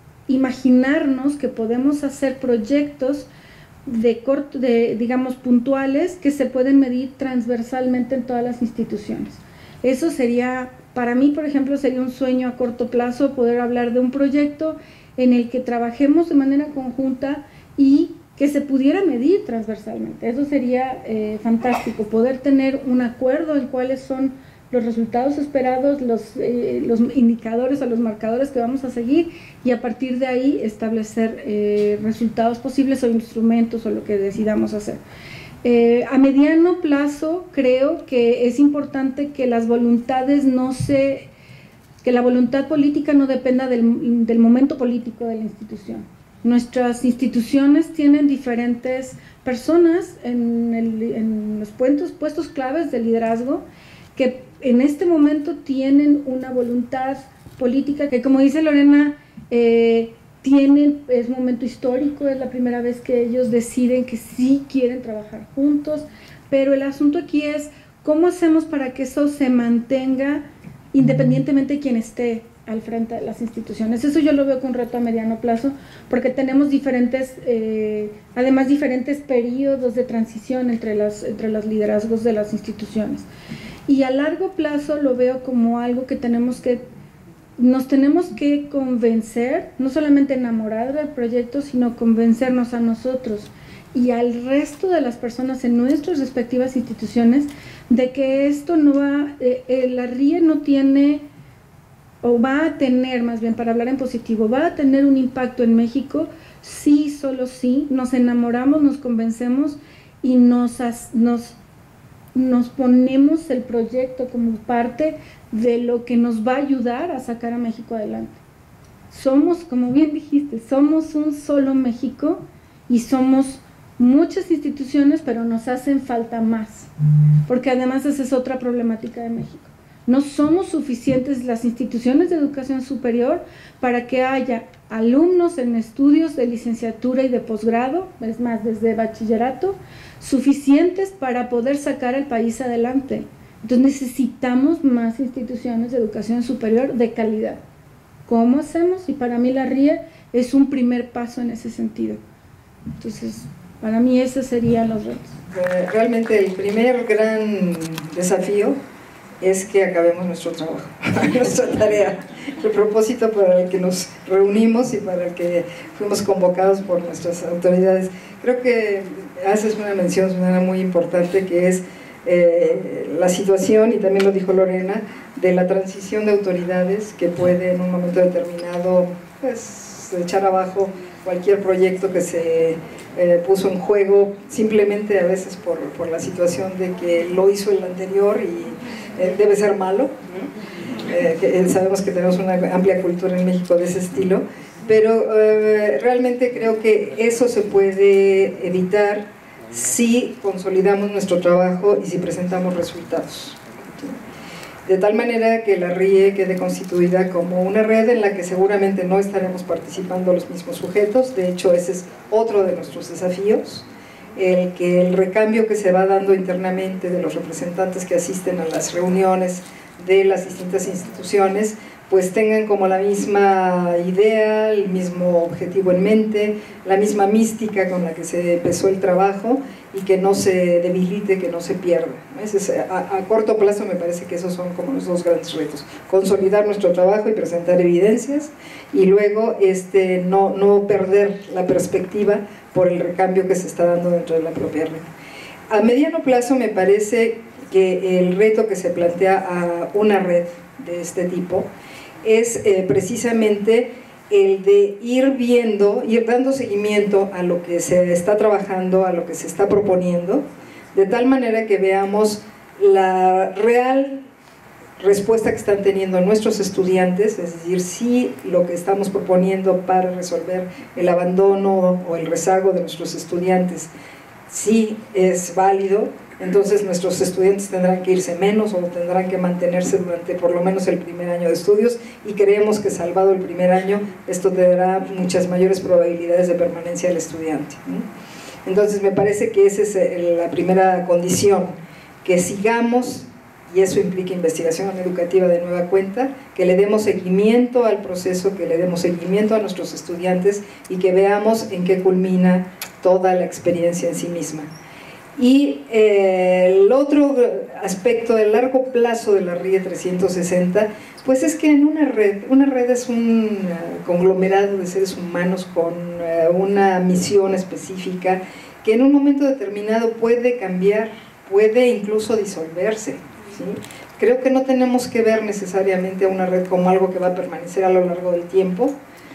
S2: imaginarnos que podemos hacer proyectos digamos puntuales que se pueden medir transversalmente en todas las instituciones. Eso sería, para mí por ejemplo, sería un sueño a corto plazo, poder hablar de un proyecto en el que trabajemos de manera conjunta y que se pudiera medir transversalmente. Eso sería fantástico, poder tener un acuerdo en cuáles son los resultados esperados, los indicadores o los marcadores que vamos a seguir, y a partir de ahí establecer resultados posibles o instrumentos o lo que decidamos hacer. A mediano plazo creo que es importante que las voluntades que la voluntad política no dependa del momento político de la institución. Nuestras instituciones tienen diferentes personas en los puestos claves de liderazgo que en este momento tienen una voluntad política que, como dice Lorena, es momento histórico, es la primera vez que ellos deciden que sí quieren trabajar juntos, pero el asunto aquí es cómo hacemos para que eso se mantenga independientemente de quién esté al frente de las instituciones. Eso yo lo veo con un reto a mediano plazo, porque tenemos además diferentes periodos de transición entre los liderazgos de las instituciones. Y a largo plazo lo veo como algo que nos tenemos que convencer, no solamente enamorar del proyecto, sino convencernos a nosotros y al resto de las personas en nuestras respectivas instituciones de que esto no va, la RIE no tiene, o va a tener, más bien para hablar en positivo, va a tener un impacto en México, sí, solo sí, nos enamoramos, nos convencemos y nos ponemos el proyecto como parte de lo que nos va a ayudar a sacar a México adelante. Somos, como bien dijiste, somos un solo México y somos muchas instituciones, pero nos hacen falta más, porque además esa es otra problemática de México. No somos suficientes las instituciones de educación superior para que haya alumnos en estudios de licenciatura y de posgrado, es más, desde bachillerato, suficientes para poder sacar al país adelante. Entonces necesitamos más instituciones de educación superior de calidad. ¿Cómo hacemos? Y para mí la RIE es un primer paso en ese sentido. Entonces, para mí esos serían los retos.
S3: Realmente el primer gran desafío es que acabemos nuestro trabajo, nuestra tarea, el propósito para el que nos reunimos y para el que fuimos convocados por nuestras autoridades. Creo que haces una mención, Susana, muy importante, que es la situación, y también lo dijo Lorena, de la transición de autoridades que puede en un momento determinado pues, echar abajo cualquier proyecto que se puso en juego, simplemente a veces por la situación de que lo hizo el anterior y debe ser malo, ¿no? Sabemos que tenemos una amplia cultura en México de ese estilo, pero realmente creo que eso se puede evitar si consolidamos nuestro trabajo y si presentamos resultados. De tal manera que la RIE quede constituida como una red en la que seguramente no estaremos participando los mismos sujetos. De hecho, ese es otro de nuestros desafíos, el que el recambio que se va dando internamente de los representantes que asisten a las reuniones de las distintas instituciones pues tengan como la misma idea, el mismo objetivo en mente, la misma mística con la que se empezó el trabajo y que no se debilite, que no se pierda. A corto plazo me parece que esos son como los dos grandes retos: consolidar nuestro trabajo y presentar evidencias, y luego no perder la perspectiva por el recambio que se está dando dentro de la propia red. A mediano plazo me parece que el reto que se plantea a una red de este tipo es precisamente el de ir dando seguimiento a lo que se está trabajando, a lo que se está proponiendo, de tal manera que veamos la real respuesta que están teniendo nuestros estudiantes, es decir, si lo que estamos proponiendo para resolver el abandono o el rezago de nuestros estudiantes sí es válido. Entonces nuestros estudiantes tendrán que irse menos o tendrán que mantenerse durante por lo menos el primer año de estudios, y creemos que salvado el primer año esto te dará muchas mayores probabilidades de permanencia del estudiante, ¿no? Entonces me parece que esa es la primera condición, que sigamos, y eso implica investigación educativa de nueva cuenta, que le demos seguimiento al proceso, que le demos seguimiento a nuestros estudiantes y que veamos en qué culmina toda la experiencia en sí misma. Y el otro aspecto del largo plazo de la RIE 360, pues es que en una red es un conglomerado de seres humanos con una misión específica que en un momento determinado puede cambiar, puede incluso disolverse, ¿sí? Creo que no tenemos que ver necesariamente a una red como algo que va a permanecer a lo largo del tiempo,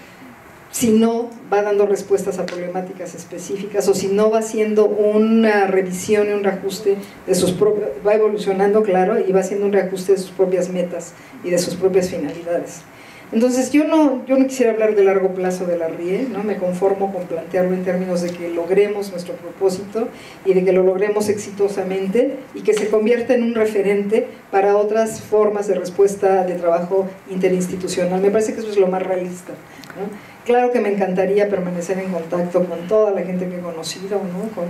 S3: si no va dando respuestas a problemáticas específicas, o si no va haciendo una revisión y un reajuste de sus propios, va evolucionando, claro, y va haciendo un reajuste de sus propias metas y de sus propias finalidades. Entonces yo no quisiera hablar de largo plazo de la RIE, ¿no? Me conformo con plantearlo en términos de que logremos nuestro propósito y de que lo logremos exitosamente y que se convierta en un referente para otras formas de respuesta de trabajo interinstitucional. Me parece que eso es lo más realista, ¿no? Claro que me encantaría permanecer en contacto con toda la gente que he conocido, ¿no? Con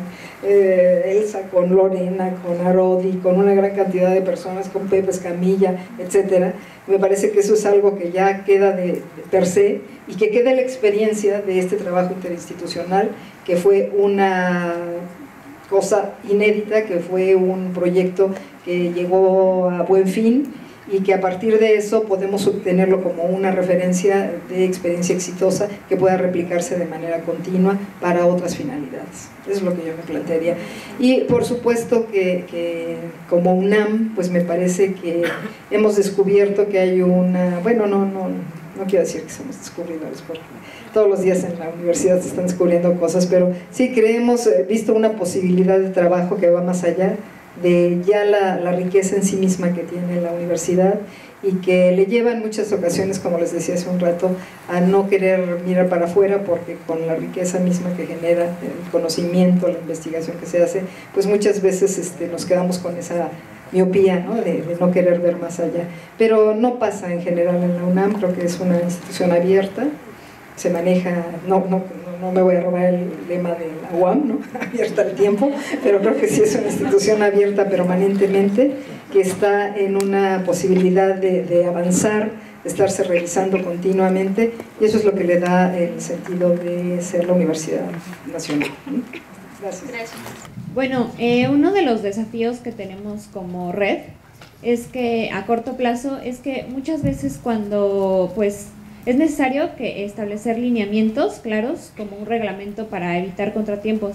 S3: Elsa, con Lorena, con Arodi, con una gran cantidad de personas, con Pepe Escamilla, etcétera. Me parece que eso es algo que ya queda de per se, y que quede la experiencia de este trabajo interinstitucional, que fue una cosa inédita, que fue un proyecto que llegó a buen fin, y que a partir de eso podemos obtenerlo como una referencia de experiencia exitosa que pueda replicarse de manera continua para otras finalidades. Eso es lo que yo me plantearía. Y por supuesto que como UNAM, pues me parece que hemos descubierto que hay una... Bueno, no quiero decir que somos descubridores, porque todos los días en la universidad se están descubriendo cosas, pero sí creemos, visto una posibilidad de trabajo que va más allá de ya la riqueza en sí misma que tiene la universidad, y que le lleva en muchas ocasiones, como les decía hace un rato, a no querer mirar para afuera, porque con la riqueza misma que genera el conocimiento, la investigación que se hace, pues muchas veces nos quedamos con esa miopía, ¿no? De no querer ver más allá. Pero no pasa en general en la UNAM, creo que es una institución abierta, se maneja, no me voy a robar el lema de la UAM, ¿no? Abierta al tiempo, pero creo que sí es una institución abierta permanentemente, que está en una posibilidad de avanzar, de estarse revisando continuamente, y eso es lo que le da el sentido de ser la Universidad Nacional. Gracias.
S4: Bueno, uno de los desafíos que tenemos como red es que a corto plazo es que muchas veces cuando pues es necesario que establecer lineamientos claros como un reglamento para evitar contratiempos.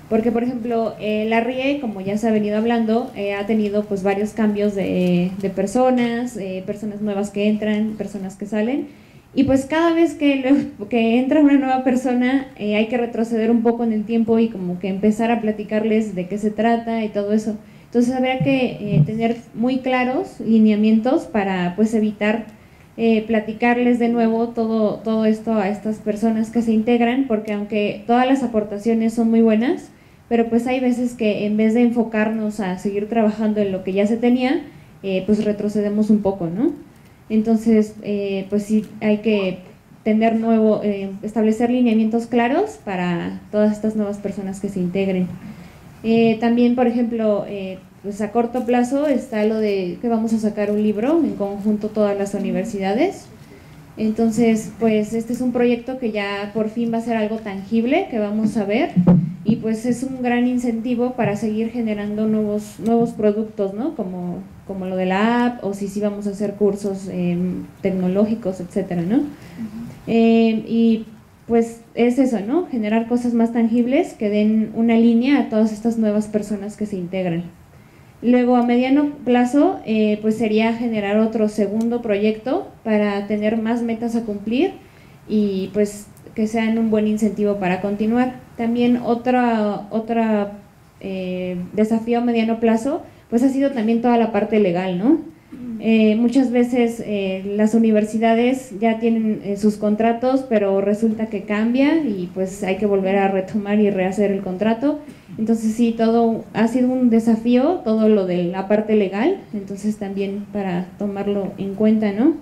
S4: Porque, por ejemplo, la RIE, como ya se ha venido hablando, ha tenido pues varios cambios de personas, personas nuevas que entran, personas que salen, y pues cada vez que entra una nueva persona hay que retroceder un poco en el tiempo y como que empezar a platicarles de qué se trata y todo eso. Entonces habría que tener muy claros lineamientos para pues evitar platicarles de nuevo todo esto a estas personas que se integran, porque aunque todas las aportaciones son muy buenas, pero pues hay veces que en vez de enfocarnos a seguir trabajando en lo que ya se tenía, pues retrocedemos un poco, ¿no? Entonces, pues sí hay que tener establecer lineamientos claros para todas estas nuevas personas que se integren. También, por ejemplo, pues a corto plazo está lo de que vamos a sacar un libro en conjunto todas las universidades. Entonces, pues este es un proyecto que ya por fin va a ser algo tangible, que vamos a ver, y pues es un gran incentivo para seguir generando nuevos productos, ¿no? Como lo de la app, o si vamos a hacer cursos tecnológicos, etcétera, ¿no? Y pues es eso, ¿no? Generar cosas más tangibles que den una línea a todas estas nuevas personas que se integran. Luego, a mediano plazo, pues sería generar otro segundo proyecto para tener más metas a cumplir y pues que sean un buen incentivo para continuar. También otro desafío a mediano plazo, pues ha sido también toda la parte legal, ¿no? Muchas veces las universidades ya tienen sus contratos, pero resulta que cambia y pues hay que volver a retomar y rehacer el contrato. Entonces sí, todo ha sido un desafío, todo lo de la parte legal, entonces también para tomarlo en cuenta, ¿no?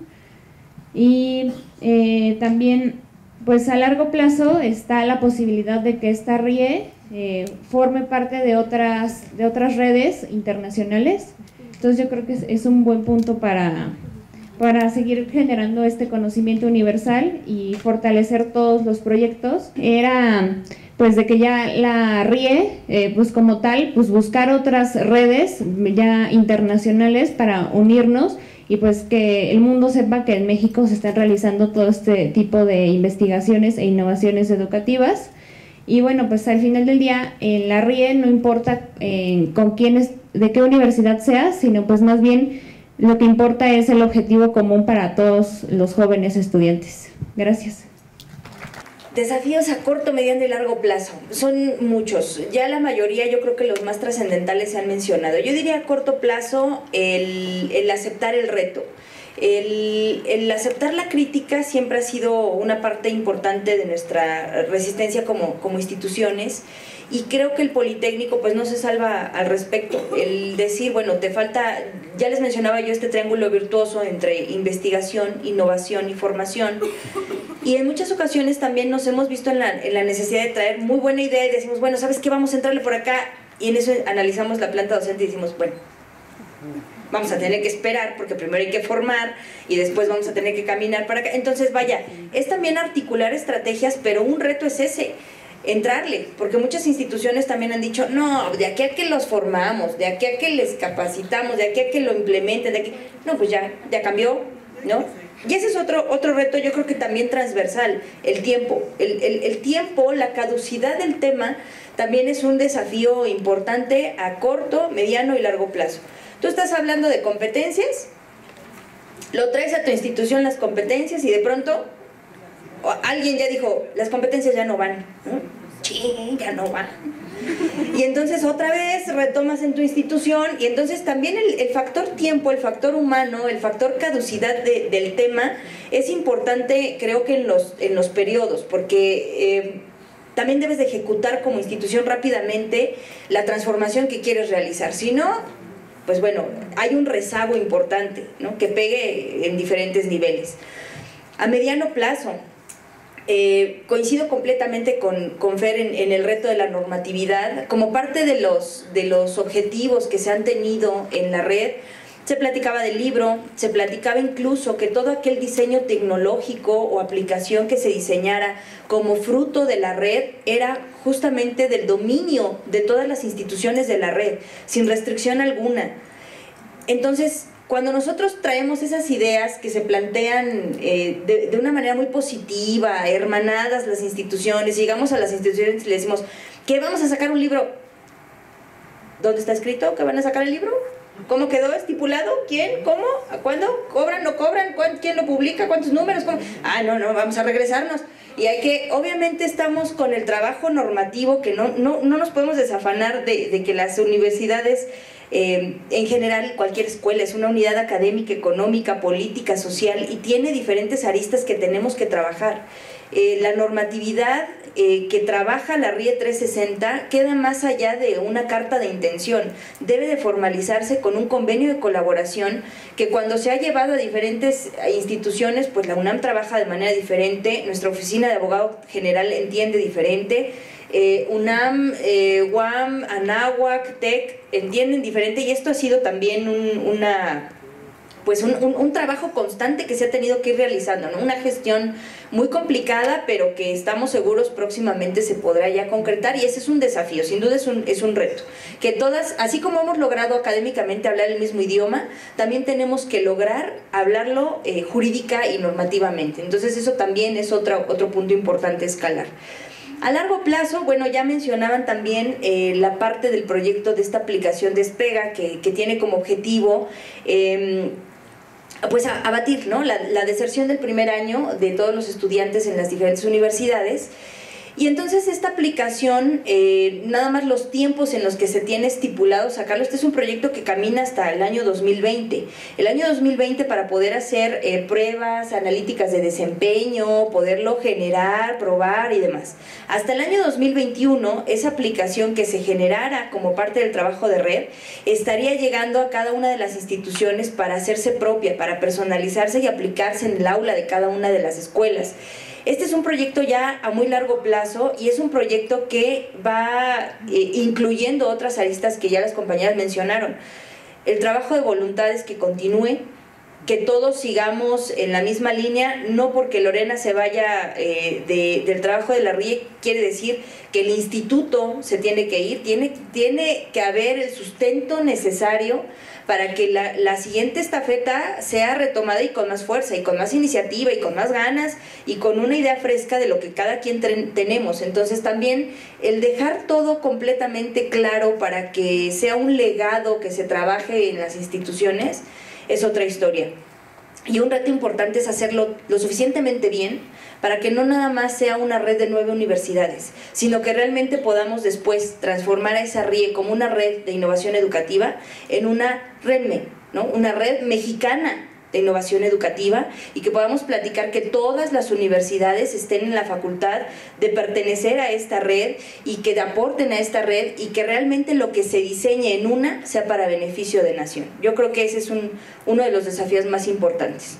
S4: Y también, pues a largo plazo está la posibilidad de que esta RIE forme parte de otras redes internacionales. Entonces yo creo que es un buen punto para seguir generando este conocimiento universal y fortalecer todos los proyectos. Era pues de que ya la RIE, pues como tal, pues buscar otras redes ya internacionales para unirnos y pues que el mundo sepa que en México se están realizando todo este tipo de investigaciones e innovaciones educativas. Y bueno, pues al final del día, en la RIE no importa con quiénes, de qué universidad sea, sino pues más bien lo que importa es el objetivo común para todos los jóvenes estudiantes. Gracias.
S6: Desafíos a corto, mediano y largo plazo. Son muchos. Ya la mayoría, yo creo que los más trascendentales se han mencionado. Yo diría a corto plazo el aceptar el reto. El aceptar la crítica siempre ha sido una parte importante de nuestra resistencia como instituciones, y creo que el Politécnico pues no se salva al respecto. El decir, bueno, te falta, ya les mencionaba yo este triángulo virtuoso entre investigación, innovación y formación, y en muchas ocasiones también nos hemos visto en la necesidad de traer muy buena idea y decimos, bueno, ¿sabes qué? Vamos a entrarle por acá, y en eso analizamos la planta docente y decimos, bueno, vamos a tener que esperar porque primero hay que formar y después vamos a tener que caminar para acá. Entonces, vaya, es también articular estrategias, pero un reto es ese, entrarle, porque muchas instituciones también han dicho, no, de aquí a que los formamos, de aquí a que les capacitamos, de aquí a que lo implementen, de aquí, no, pues ya cambió, ¿no? Y ese es otro reto, yo creo que también transversal, el tiempo. El tiempo, la caducidad del tema, también es un desafío importante a corto, mediano y largo plazo. Tú estás hablando de competencias, lo traes a tu institución las competencias y de pronto alguien ya dijo, las competencias ya no van, ¿no? Sí, ya no van. Y entonces otra vez retomas en tu institución, y entonces también el factor tiempo, el factor humano, el factor caducidad del tema es importante, creo que en los periodos, porque también debes de ejecutar como institución rápidamente la transformación que quieres realizar. Si no, pues bueno, hay un rezago importante, ¿no? Que pegue en diferentes niveles. A mediano plazo, coincido completamente con Fer en el reto de la normatividad. Como parte de los objetivos que se han tenido en la red, se platicaba del libro, se platicaba incluso que todo aquel diseño tecnológico o aplicación que se diseñara como fruto de la red era justamente del dominio de todas las instituciones de la red, sin restricción alguna. Entonces, cuando nosotros traemos esas ideas que se plantean de una manera muy positiva, hermanadas las instituciones, llegamos a las instituciones y le decimos, ¿Que vamos a sacar un libro? ¿Dónde está escrito que van a sacar el libro? ¿Cómo quedó estipulado? ¿Quién? ¿Cómo? ¿A cuándo? ¿Cobran? ¿No cobran? ¿Quién lo publica? ¿Cuántos números? ¿Cómo? Ah, no, vamos a regresarnos. Y hay que, obviamente estamos con el trabajo normativo, que no nos podemos desafanar de que las universidades, en general cualquier escuela es una unidad académica, económica, política, social, y tiene diferentes aristas que tenemos que trabajar. La normatividad que trabaja la RIE 360 queda más allá de una carta de intención, debe de formalizarse con un convenio de colaboración que cuando se ha llevado a diferentes instituciones, pues la UNAM trabaja de manera diferente, nuestra oficina de abogado general entiende diferente, UNAM, UAM, Anáhuac, TEC entienden diferente, y esto ha sido también un trabajo constante que se ha tenido que ir realizando, ¿no? Una gestión muy complicada, pero que estamos seguros próximamente se podrá ya concretar, y ese es un desafío, sin duda es un reto. Que todas, así como hemos logrado académicamente hablar el mismo idioma, también tenemos que lograr hablarlo jurídica y normativamente. Entonces eso también es otro punto importante a escalar. A largo plazo, bueno, ya mencionaban también la parte del proyecto de esta aplicación Despega, que tiene como objetivo pues abatir, ¿no?, la deserción del primer año de todos los estudiantes en las diferentes universidades. Y entonces esta aplicación, nada más los tiempos en los que se tiene estipulado sacarlo, este es un proyecto que camina hasta el año 2020. El año 2020 para poder hacer pruebas analíticas de desempeño, poderlo generar, probar y demás. Hasta el año 2021, esa aplicación que se generara como parte del trabajo de red, estaría llegando a cada una de las instituciones para hacerse propia, para personalizarse y aplicarse en el aula de cada una de las escuelas. Este es un proyecto ya a muy largo plazo y es un proyecto que va incluyendo otras aristas que ya las compañeras mencionaron. El trabajo de voluntades que continúe, que todos sigamos en la misma línea, no porque Lorena se vaya del trabajo de la RIE quiere decir que el instituto se tiene que ir, tiene que haber el sustento necesario para que la siguiente estafeta sea retomada y con más fuerza, y con más iniciativa, y con más ganas, y con una idea fresca de lo que cada quien tenemos. Entonces también el dejar todo completamente claro para que sea un legado que se trabaje en las instituciones es otra historia. Y un reto importante es hacerlo lo suficientemente bien para que no nada más sea una red de 9 universidades, sino que realmente podamos después transformar a esa RIE como una red de innovación educativa en una REDME, ¿no?, una red mexicana de innovación educativa, y que podamos platicar que todas las universidades estén en la facultad de pertenecer a esta red y que aporten a esta red, y que realmente lo que se diseñe en una sea para beneficio de nación. Yo creo que ese es uno de los desafíos más importantes.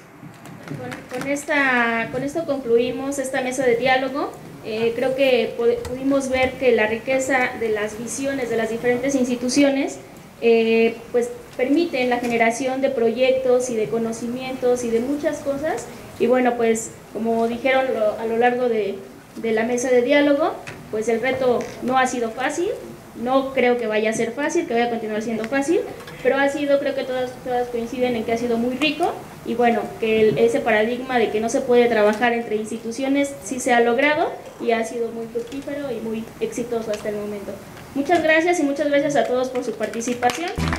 S1: Con esto concluimos esta mesa de diálogo. Creo que pudimos ver que la riqueza de las visiones de las diferentes instituciones pues permiten la generación de proyectos y de conocimientos y de muchas cosas. Y bueno, pues como dijeron a lo largo de la mesa de diálogo, pues el reto no ha sido fácil, no creo que vaya a ser fácil, que vaya a continuar siendo fácil, pero ha sido, creo que todas coinciden en que ha sido muy rico, y bueno, que ese paradigma de que no se puede trabajar entre instituciones sí se ha logrado y ha sido muy fructífero y muy exitoso hasta el momento. Muchas gracias, y muchas gracias a todos por su participación.